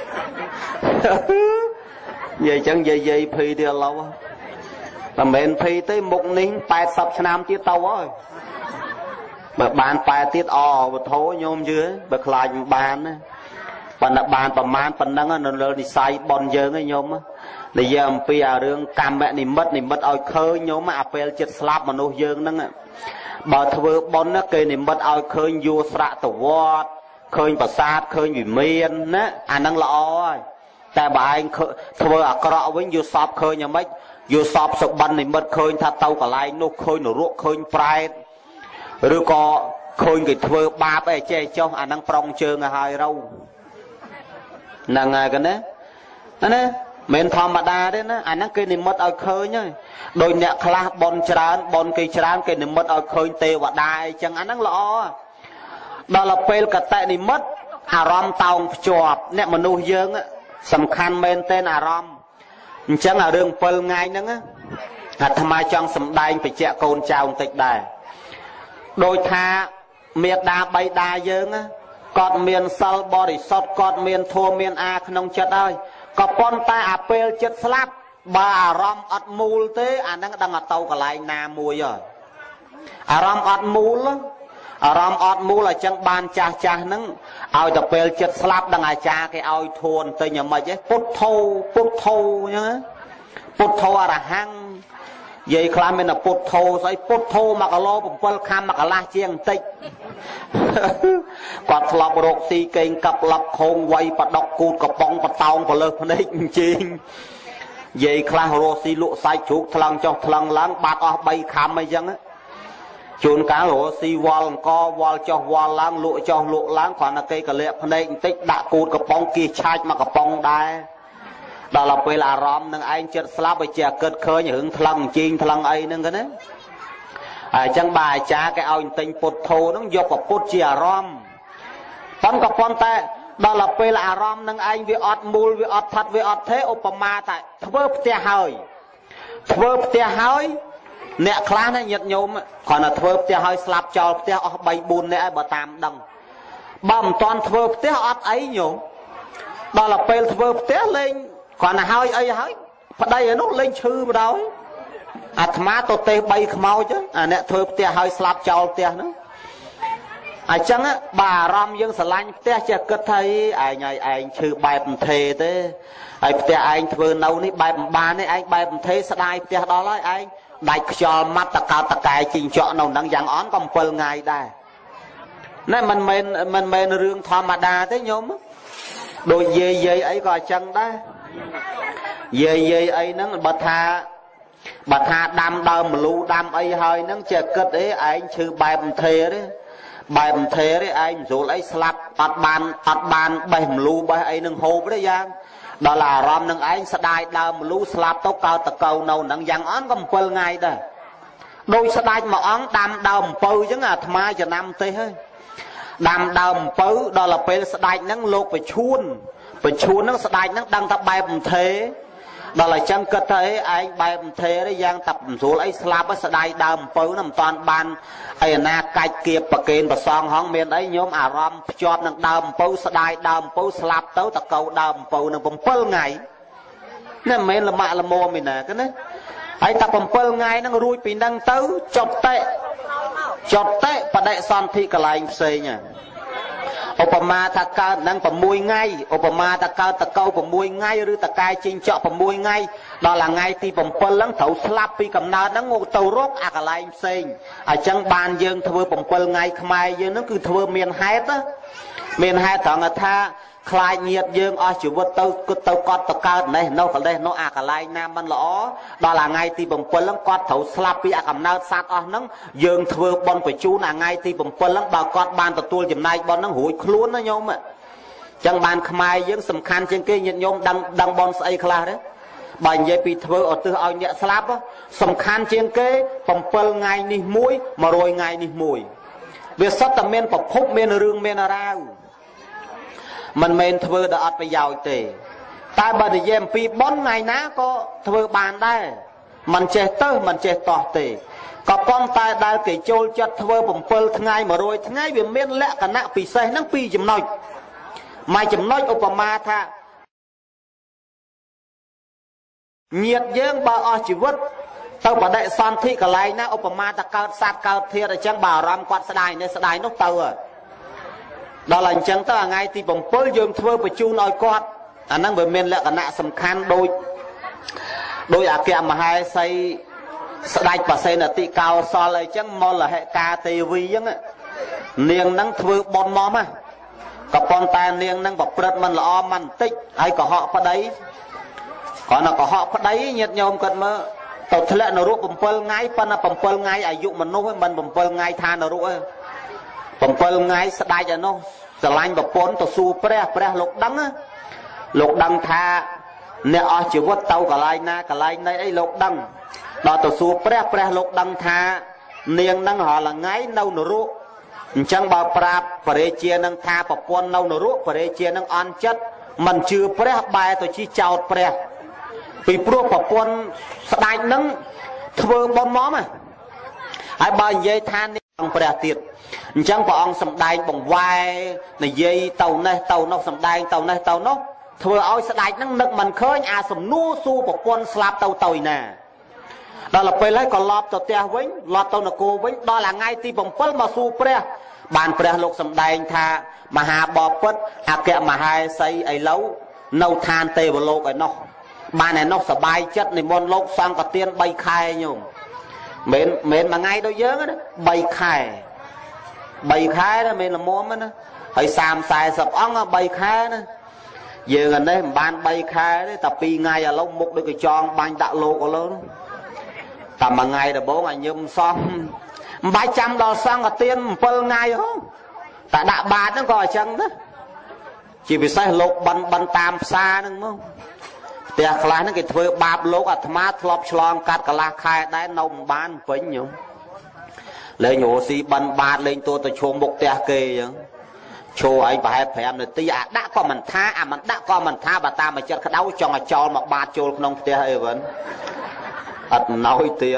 vậy chẳng dây phi đi lâu là mình phi tới mục nín 80 năm chứ tàu ơi mà bàn bài tiết và thố nhôm dưới bậc lại bàn bạn đã bàn và man phần năng nó đi sai bọn giờ ấy nhôm để giờ bây giờ đường cam mẹ này mất ao khơi nhôm mà apel chết slap mà nó dương năng bà thưa bọn nó cây này mất ao khơi vô sạ tổ vót khơi bà sát khơi vì miên á năng lọ tại bà anh thưa cọ với vô sọp khơi nhà mấy vô sọp sọc bắn này mất khơi tha tàu cả lại nó khơi nó ruộng khơi pride rồi có khơi người thưa ba bé che cho năng prong chơi ngày hai râu năng cái đấy mình thầm mà đa đấy nó năng cây này mất ở khơi nhá đôi nhẹ khla bon cây trán cây này mất ở khơi tê và đai chẳng năng lọ đó là pel cả tại này mất rom tàu chọp nè mà nuôi dương á sầm khăn men tên rom chẳng là đường pel ngay nữa á tham ai trong sầm đai phải chẹt côn chào tịch đài đôi tha miệt đa bay đa dương á còn miền sal body shot còn miền thua miền a không chết ơi có con tai apel chết slap bà rom ọt mùl thế năng đang ở tàu cả lại nam mùi rồi rom ọt mùl là chẳng ban cha nâng ao apel chết slap đang ở cha cái ao thôn tới nhà mày chứ put thâu nhá put thâu là hang vậy khai mình là put thâu mà cả lo bụng pel kham mà cả la chiang tịch quạt lọc rột xì kênh cặp lọc khôn quay và đọc cụt cặp bóng và tông và lợp này chinh vậy khai rột xì lụa sai chuột thằng cho thằng láng bát ở bay khám mấy dân á chuồn cá rột xì wall co wall cho wall láng lụa cho lụa láng còn là cây cả lẹp này tích đã cụt cặp bóng kia chai mà cặp bóng đai đó là quê là rom nâng anh chết slap với chè cất khơi những thằng chinh thằng ấy nâng cái đấy chẳng bài cha cái ao tình bột thô nó dọc vào bột chia rom con có con tay đó là pe là rom nâng anh với ọt mùl với ọt thật với ọt thế opama tại thưa tia hơi nè khá này nhiệt nhôm còn là thưa tia hơi slap cho tia bay buồn nè bà tam đằng បើមិនតាន់ធ្វើផ្ទះអត់អីញោមដល់ពេលធ្វើផ្ទះលេងគ្រាន់តែហើយអីហើយប្តីឯនោះលេងឈឺបណ្ដោយអាត្មាទៅទេ3ខ្មោចអាអ្នកធ្វើផ្ទះហើយស្លាប់ចោលផ្ទះហ្នឹងអញ្ចឹងបើអារម្មណ៍យើងស្រឡាញ់ផ្ទះចេះគិតថាឯងឲ្យឯងឈឺបែបមិនទេទេហើយផ្ទះឯងធ្វើនៅនេះបែបមិនបានទេឯងបែបមិនទេស្ដាយផ្ទះដល់ហើយឯងដាច់ខ្យល់ម៉ាត់តកោតតកែជីងចក់នៅហ្នឹងយ៉ាងអន់ក៏7ថ្ងៃដែរណែមិនមែនរឿងធម្មតាទេញោមដូចយាយអីក៏អញ្ចឹងដែរយាយអីហ្នឹងបើថាដាំដើមម្លូដាំអីហើយហ្នឹងចេះគិតឯងឈឺបែបមិនទេទេបែបមិនទេទេឯងមិនស្រួលអីស្លាប់អត់បានបេះម្លូបេះអីនឹងហូបទេយ៉ាងដល់អារម្មណ៍នឹងឯងស្ដាយដើមម្លូស្លាប់ទៅកើតតកៅនៅហ្នឹងយ៉ាងអន់ក៏7ថ្ងៃដែរដោយស្ដាច់មួយអង្គដាំដើមអំពៅអញ្ចឹងអាត្មាចំណាំទេហើយដាំដើមអំពៅដល់ពេលស្ដាច់ហ្នឹងលោកបញ្ឈួនហ្នឹងស្ដាច់ហ្នឹងដឹងថាបែបមិនទេដល់អញ្ចឹងគិតថាឯងបែបមិនទេទេយ៉ាងតែមិនស្រួលអីស្លាប់ស្ដាយដើមអំពៅហ្នឹងមិនតាន់បានអីណាកាច់គៀបប្រកេនប្រសងហងមានអីញោមអារម្មណ៍ភ្ជាប់នឹងដើមអំពៅស្ដាយដើមអំពៅស្លាប់ទៅតកៅដើមអំពៅនឹង7ថ្ងៃនេះមិនមែនលមាក់លមមឯណាគេណាហើយតែ7ថ្ងៃហ្នឹងរួចពីហ្នឹងទៅចុតតេបដិសន្ធិកន្លែងផ្សេងឧបមាថាកើតហ្នឹង6ថ្ងៃឧបមាថាកើតតកៅ6ថ្ងៃឬតកែជីងចក់6ថ្ងៃដល់ថ្ងៃទី7ហ្នឹងត្រូវស្លាប់ពីកំណើតហ្នឹងទៅរកអាកន្លែងផ្សេងអញ្ចឹងបានយើងធ្វើ7ថ្ងៃខ្មែរយើងហ្នឹងគឺធ្វើមានហេតុត្រង់ថាខ្លាចញាតយើងអស់ជីវិតទៅគិតទៅកត់ទៅកើតនេះនោះកលេសនោះអាកន្លែងណាមិនល្អដល់ថ្ងៃទី7ហ្នឹងគាត់ត្រូវស្លាប់ពីអាកំណើតសត្វអស់ហ្នឹងយើងធ្វើបុណ្យបញ្ជូនថ្ងៃទី7ហ្នឹងបើគាត់បានទទួលចំណែកបុណ្យហ្នឹងរួចខ្លួនណាញោមអញ្ចឹងបានខ្មែរយើងសំខាន់ជាងគេញាតិញោមដឹងបុណ្យស្អីខ្លះទេបើនិយាយពីធ្វើឧទ្ទិសឲ្យអ្នកស្លាប់សំខាន់ជាងគេ7ថ្ងៃនេះមួយ100ថ្ងៃនេះមួយវាសុទ្ធតែមានប្រភពមានរឿងមានរាវមិនមែនធ្វើដល់អត់ប្រយោជន៍ទេតែបើនិយាយអំពីបុណ្យថ្ងៃណាក៏ធ្វើបានដែរមិនចេះទៅមិនចេះតោះទេក៏ប៉ុន្តែដែលគេចូលចិត្តធ្វើ7ថ្ងៃ100ថ្ងៃវាមានលក្ខណៈពិសេសហ្នឹង2ចំណុចមួយចំណុចឧបមាថាញាតិយើងបើអស់ជីវិតទៅបដិសន្ធិកន្លែងណាឧបមាថាកើតសត្វកើតធាតុអញ្ចឹងបើអារម្មណ៍គាត់ស្ដាយនេះស្ដាយនោះទៅដល់អញ្ចឹងទៅថ្ងៃទី7យើងធ្វើបញ្ជូនឲ្យគាត់អាហ្នឹងវាមានលក្ខណៈសំខាន់ដោយអគ្គមហេសីស្ដេចបសេនតិកោសលអីចឹងមលហិកាទេវីចឹងនាងហ្នឹងធ្វើបុណ្យមកណាក៏ប៉ុន្តែនាងហ្នឹងប្រព្រឹត្តមិនល្អមិនបន្តិចហើយកុហកប្តីគ្រាន់តែកុហកប្តីញាតិញោមគាត់មើលទៅធ្លាក់នរក7ថ្ងៃប៉ុន្តែ7ថ្ងៃអាយុមនុស្សមិន7ថ្ងៃឋាននរកទេ7ថ្ងៃស្ដេចឯនោះស្រឡាញ់ប្រពន្ធទៅសួរព្រះលោកដឹងថាអ្នកអស់ជីវិតទៅកន្លែងណាកន្លែងណីអីលោកដឹងដល់ទៅសួរព្រះលោកដឹងថានាងនឹងរាល់ថ្ងៃនៅនរកអញ្ចឹងបើប្រាប់បរិជានឹងថាប្រពន្ធនៅនរកបរិជានឹងអន់ចិត្តមិនជឿព្រះបែរទៅជាចោតព្រះពីព្រោះប្រពន្ធស្ដេចនឹងធ្វើបុណ្យមកហើយបើនិយាយថាព្រះទៀតអញ្ចឹងព្រះអង្គសម្ដែងបង្វែរនិយាយទៅនេះទៅនោះសម្ដែងទៅនេះទៅនោះធ្វើឲ្យស្ដេចហ្នឹងនឹកមិនឃើញអាសំណួរសួរប្រពន្ធស្លាប់ទៅណាដល់ពេលហើយក៏ឡប់ទៅផ្ទះវិញឡប់ទៅនគរវិញដល់ថ្ងៃទី7មកសួរព្រះបានព្រះលោកសម្ដែងថាមហាបពិតអគ្គមហេសីឥឡូវនៅឋានទេវលោកឯនោះបានឯនោះសบายចិត្តនិមន្តលោកសង្ឃទាន3ខែញោមមិនមួយថ្ងៃដូចយើងណា3ខែណាមិនល្មមណាហើយ30-40អង្គ3ខែណាយើងអានេះមិនបាន3ខែទេតែ2ថ្ងៃឥឡូវមុខដូចកញ្ចងបាញ់ដាក់លោកឥឡូវតែមួយថ្ងៃដំបូងឲ្យញឹមសោះមិនបាច់ចាំដល់សង្ឃទាន7ថ្ងៃហ៎តែដាក់បាតហ្នឹងក៏អញ្ចឹងណាជាពិសេសលោកបិណ្ឌតាមផ្សារហ្នឹងមកផ្ទះខ្លះហ្នឹងគេធ្វើបាបលោកអាត្មាធ្លាប់ឆ្លងកាត់កន្លះខែដែរនៅមិនបានពេញញោមលេងរស់ស៊ីបិណ្ឌបាតលេងទួទៅឈោមមុខផ្ទះគេអញ្ចឹងឈោឯងប្រហែល5នាទីអាដាក់ក៏មិនថាអាមិនដាក់ក៏មិនថាបើតាមមកចិត្តក្តៅចង់ឲ្យចោលមកបាតចូលក្នុងផ្ទះអីវិញអត់ណោយទៀត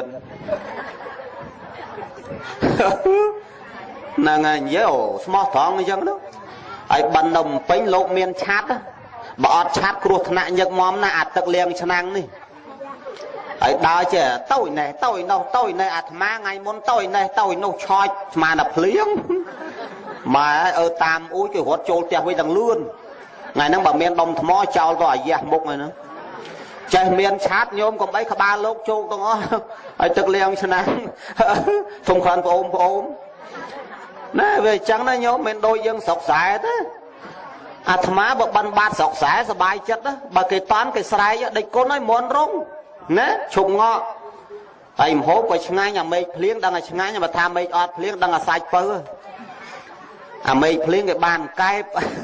ហ្នឹងហើយនិយាយស្មោះត្រង់អញ្ចឹងទៅហើយបិណ្ឌនំពេញលោកមានឆាត់បើអត់ឆាត់គ្រោះថ្នាក់ញឹកមមណាអាទឹកលាងឆ្នាំងនេះហើយដើរចេះតូចណេះតូចនោះតូចណេះអាត្មាថ្ងៃមុនតូចណេះតូចនោះឆោចស្មានតែភ្លៀងម៉ែអើតាមអ៊ូគេរត់ចូលផ្ទះវិញទាំងលឿនថ្ងៃហ្នឹងបើមានដុំថ្មចោលទៅអាយ៉ះមុខហើយហ្នឹងចេះមានឆាតញោមកុំអីក្បាលលោកជោគទាំងអស់ហើយទឹកលាងឆ្នាំងសុំខានប្អូនណាវាអញ្ចឹងណាញោមមិនដូចយើងស្រុកខ្សែទេអាត្មាបើបានបាត់ស្រុកខ្សែសบายចិត្តបើគេតន់គេស្រែកដេចគុណឲ្យមន់រងណាឈប់ងក់ហើយមហូបក៏ឆ្ងាញ់អាមេឃភ្លៀងដឹងតែឆ្ងាញ់បើថាមេឃអត់ភ្លៀងដឹងតែសាច់ពៅអាមេឃភ្លៀងគេបានកែប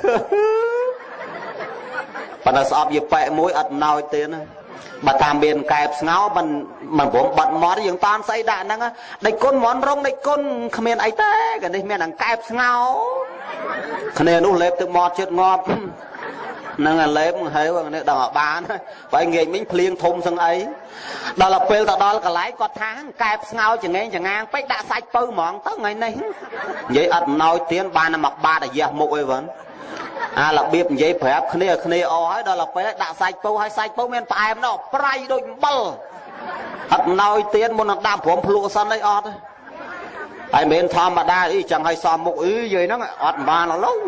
ប៉ុន្តែស្អប់យាប៉ែមួយអត់ណោចទៀតណាបើតាមមានកែបស្ងោមិនព្រមបាត់មាត់យើងតានស្អីដាក់ហ្នឹងដេចគុណមន់រងដេចគុណគ្មានអីទេកានេះមានអង្គែបស្ងោគ្នានោះលេបទឹកមាត់ជិតងាប់ហ្នឹងអាលេបហេវនេះដល់បានបើងាយមិញភ្លៀងធំសឹងអីដល់ពេលទៅដល់កន្លែងគាត់ថាកែបស្ងោចងចងាងពេកដាក់សាច់ពៅហ្មងទៅថ្ងៃនេះនិយាយអត់ណោចទៀតបានតែមកបាតអាយ៉ះមុខអីវិញអារបៀបនិយាយប្រាប់គ្នាអស់ហើយដល់ពេលដាក់សាច់ពៅហើយសាច់ពៅមានផ្អែមណោះប្រៃដូចអំបិលអត់ណោចទៀតមុននឹងដាក់ព្រមភ្លក់សិនអីអត់ហើយមិនធម្មតាអីចឹងឲ្យសមមុខនិយាយហ្នឹងអត់បានឡើយ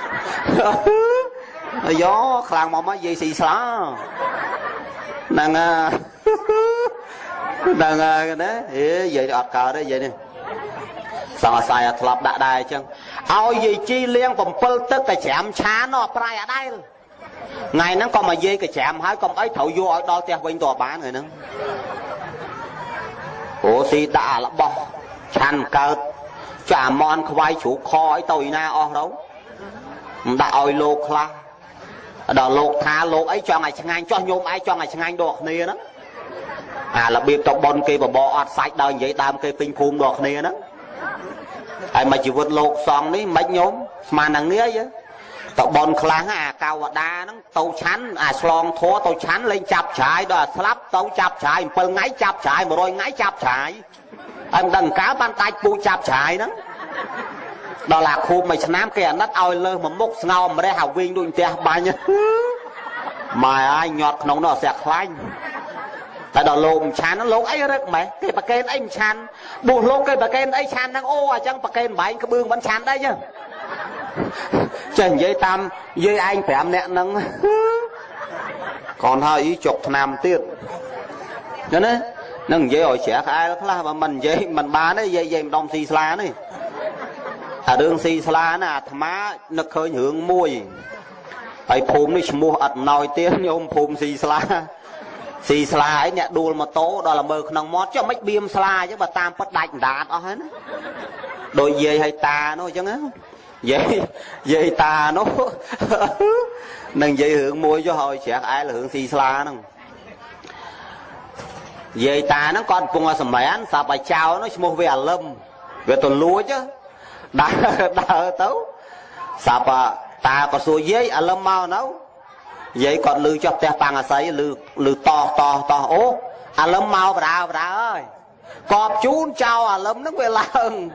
អាយ៉ខ្លាំងមកនិយាយស៊ីស្លាហ្នឹងហ្នឹងណានិយាយអត់កើតទេនិយាយនេះសង្ស័យឲ្យធ្លាប់ដាក់ដែរអញ្ចឹងឲ្យយាយជីលៀង7ទឹកតែច្រាំឆានោះប្រៃអដែលថ្ងៃហ្នឹងក៏មកយាយកច្រាំហើយកុំអីត្រូវយកឲ្យដល់ផ្ទះវិញតបានហើយហ្នឹងអូស៊ីដាក់អារបស់ឆាន់កើតចាមន់ខ្វាយជ្រូកខអីទៅឯណាអស់ទៅមិនដាក់ឲ្យលោកខ្លះដល់លោកថាលោកអីចង់ឲ្យឆ្ងាញ់ចោះញោមឯងចង់ឲ្យឆ្ងាញ់ដល់គ្នាហ្នឹងអារបៀបទៅបនគេបបអត់សាច់ដល់និយាយដើមគេពេញភូមិដល់គ្នាហ្នឹងហើយមកជីវិតលោកសង្ឃនេះមិនញោមស្មាននឹងងាយតបនខ្លាំងអាកៅវតាហ្នឹងទៅឆាន់អាឆ្លងធัวទៅឆាន់លេងចាប់ឆាយដល់ស្លាប់ទៅចាប់ឆាយ7ថ្ងៃចាប់ឆាយ100ថ្ងៃចាប់ឆាយហើយមិនដឹងកាលបានដាច់ពូចាប់ឆាយហ្នឹងដល់អាខូបមួយឆ្នាំគេអាណិតឲ្យលើសមួយមុខស្ងោម្រះអាវិញដូចផ្ទះបាញ់ម៉ែអាយញាត់ក្នុងនោះអាស្រាក់ខ្លាញ់តែដល់លោកមិនឆានលោកអីរឹកម៉េះគេប្រកេនអីមិនឆានបួសលោកគេប្រកេនអីឆានហ្នឹងអូអញ្ចឹងប្រកេនបែងក្បឿងមិនឆានដែរចេះនិយាយតាមយាយឯង5នាក់ហ្នឹងcòn thôi ý chục năm tiết cho nên nó dễ hỏi trẻ ai đó là mình dễ mình bán đấy dây đông xì xa này à đường xì xa nè má nó khơi hưởng mùi phải phùm đi mua ật nồi tiếng như ông phùm xì xa ấy nhẹ đùa mà tố đó là mơ khăn mót cho mấy biêm xa chứ bà tam bắt đạch đạn đó hết đôi dây hay ta nó chứ á dây ta nó nâng dây hưởng môi cho hồi trẻ ai là hưởng xì xa nè dây ta nó còn cùng sầm mén sao bà chào nó mua về lâm về tuần lúa chứ đã tấu sao bà ta có số dây lâm mau nấu dây còn lư cho te bằng sấy lư to ố lâm mau bà ơi cọp chú chào lâm nó về lần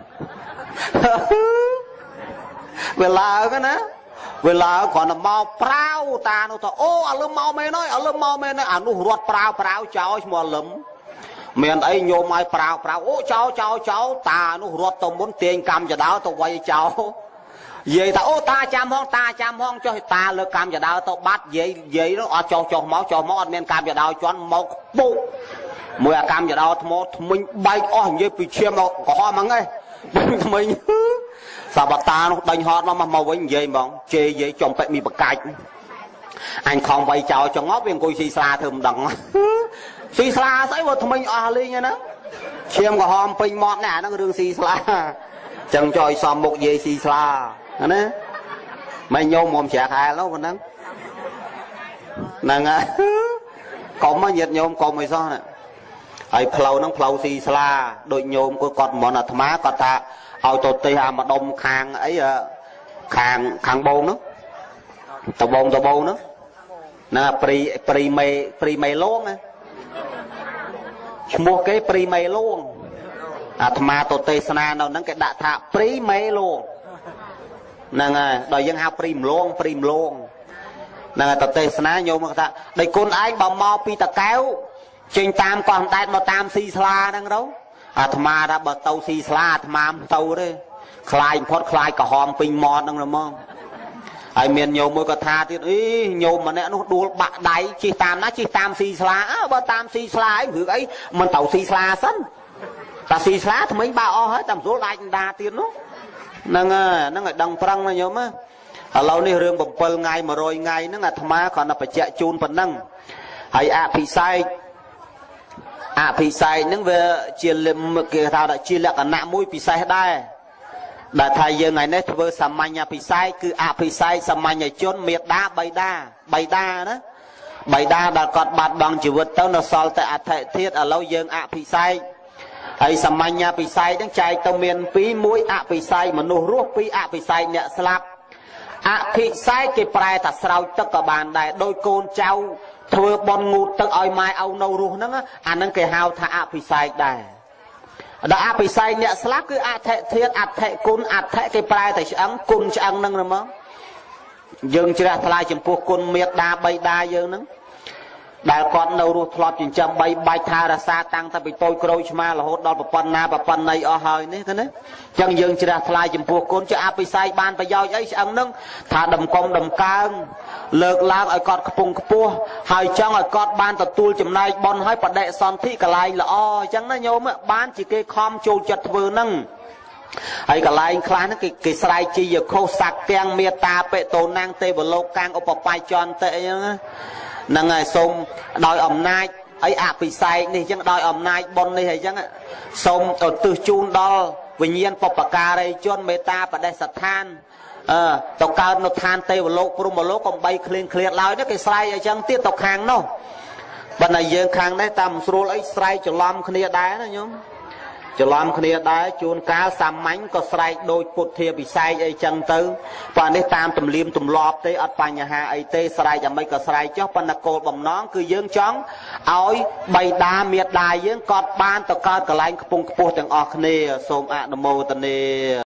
về là cái nè về là còn là mau prao ta nó thôi ô lâm mau mày nói nó ruột prao cháu mà lấm miền ấy nhôm mai prao ô cháu ta nó ruột tao muốn tiền cầm cho đáo tao quay cháu về ta ô ta chăm hong cho ta lơ cầm cho đáo tao bắt vậy nó cho máu miền cầm cho đáo cho một bộ mười cầm cho đáo một mình bay như bị chiêm đâu có mà ngay mình sao bà ta nó đánh hót nó mà màu với vậy mà chê vậy chồng phải bị bạc cạch anh không quay chào cho ngót viên cô xì xa thơm đằng xì xa sấy vào mình ly nha nó chiêm của hòm pin mọt nè nó đường xì xa chẳng cho xòm một gì xì xa nè mày nhôm mồm chạc hai lắm con nắng nè còn mà nhiệt nhôm còn mày sao nè ai plau nó plau xì xa đội nhôm của con món là má con ta ao tổ tây hà mà đông khang ấy khang bông nó tàu bông nó nè pri mày luôn á mua cái pri mày luôn à mà tổ tây sana nó cái đạ thạ pri mày luôn ហ្នឹងហើយដល់យើងហៅព្រីមលងហ្នឹងហើយតទេសនាញោមគាត់ថាដៃគុណឯងបើមកពីតកែវចេញតាមកោះអណ្ដែតមកតាមស៊ីស្លាហ្នឹងទៅអាត្មាថាបើទៅស៊ីស្លាអាត្មាមិនទៅទេខ្លាចផុតខ្លាចក្រហមពេញមាត់ហ្នឹងហ្មងហើយមានញោមមួយក៏ថាទៀតអីញោមម្នាក់នោះដួលបាក់ដៃជិះតាមណាជិះតាមស៊ីស្លាបើតាមស៊ីស្លាអីរឿងអីមិនទៅស៊ីស្លាសិនតាស៊ីស្លាថ្មីបើអស់ហើយតាមស្រួលដាច់ដាទៀតនោះហ្នឹងឲ្យដឹងប្រឹងណាញោមឥឡូវនេះរឿង7ថ្ងៃ100ថ្ងៃហ្នឹងអាត្មាគ្រាន់តែបញ្ជាក់ជូនប៉ុណ្ណឹងហើយអភិសេកហ្នឹងវាជាគេថាជាលក្ខណៈមួយពិសេសដែរដែលថាយើងថ្ងៃនេះធ្វើសាមញ្ញអភិសេកគឺអភិសេកសាមញ្ញជនមេដាបៃតាណាបៃតាដែលគាត់បាត់បង់ជីវិតទៅនៅសល់តែអធិធាតុឥឡូវយើងអភិសេកហើយសាមញ្ញអភិសេកហ្នឹងចែកទៅមាន2មួយអភិសេកមនុស្សរស់2អភិសេកអ្នកស្លាប់អភិសេកគេប្រែថាស្រោចទឹកក៏បានដែរដោយកូនចៅធ្វើបន់ងូតទឹកឲ្យម៉ែឪនៅរស់ហ្នឹងអាហ្នឹងគេហៅថាអភិសេកដែរដល់អភិសេកអ្នកស្លាប់គឺអធិធាតុអធិគុណអធិគេប្រែតែឆ្អឹងគុណឆ្អឹងហ្នឹងហ្មងយើងជ្រះថ្លាចំពោះគុណមេត្តាបៃតាយើងហ្នឹងដែលគាត់នៅរស់ធ្លាប់ចិញ្ចឹមបីបាច់ថារសាតាំងតែពីតូចក្រូចឆ្មារហូតដល់ប្រពន្ធណាប្រពន្ធណីអស់ហើយនេះឃើញទេអញ្ចឹងយើងជ្រះថ្លាចំពោះគុណជាអភិសេកបានប្រយោជន៍អីឆ្អឹងហ្នឹងថាដំកុំដំកើងលើកឡើងឲ្យគាត់ខ្ពង់ខ្ពស់ហើយចង់ឲ្យគាត់បានទទួលចំណែកបុណ្យឲ្យបដិសន្ធិកន្លែងល្អអញ្ចឹងណាញោមបានជាគេខំចូលចិត្តធ្វើហ្នឹងហើយកន្លែងខ្លះហ្នឹងគេស្រែកជាយខុសសក្ទាំងមេត្តាបេតោណាំងទេវលោកកាំងឧបបាយចន្ទអីហ្នឹងហ្នឹងហើយសូមដោយអំណាចអីអភិសេកនេះអញ្ចឹងដោយអំណាចបុណ្យនេះអីចឹងសូមឧទ្ទិសជូនដល់វិញ្ញាណបុព្វការីជនមេត្តាបដិស្ថានទៅកើតនៅឋានទេវលោកព្រហ្មលោកកំបីឃ្លៀងឃ្លាតឡើយនេះគេស្រែកអីចឹងទៀតទៅខាងនោះបើតែយើងខាងនេះតាមស្រួលអីស្រែកច្រឡំគ្នាដែរណាញោមច្រឡំគ្នាដែរជួនកាលសាមញ្ញក៏ស្រែកដូចពុទ្ធាពិសេសអីចឹងទៅប៉ុន្តែនេះតាមទំនៀមទម្លាប់ទេអត់បញ្ហាអីទេស្រែកយ៉ាងម៉េចក៏ស្រែកចុះប៉ុន្តែគោលបំណងគឺយើងចង់ឲ្យបៃតាមេត្តាយើងគាត់បានទៅកើតកន្លែងខ្ពង់ខ្ពស់ទាំងអស់គ្នាសូមអនុមោទនា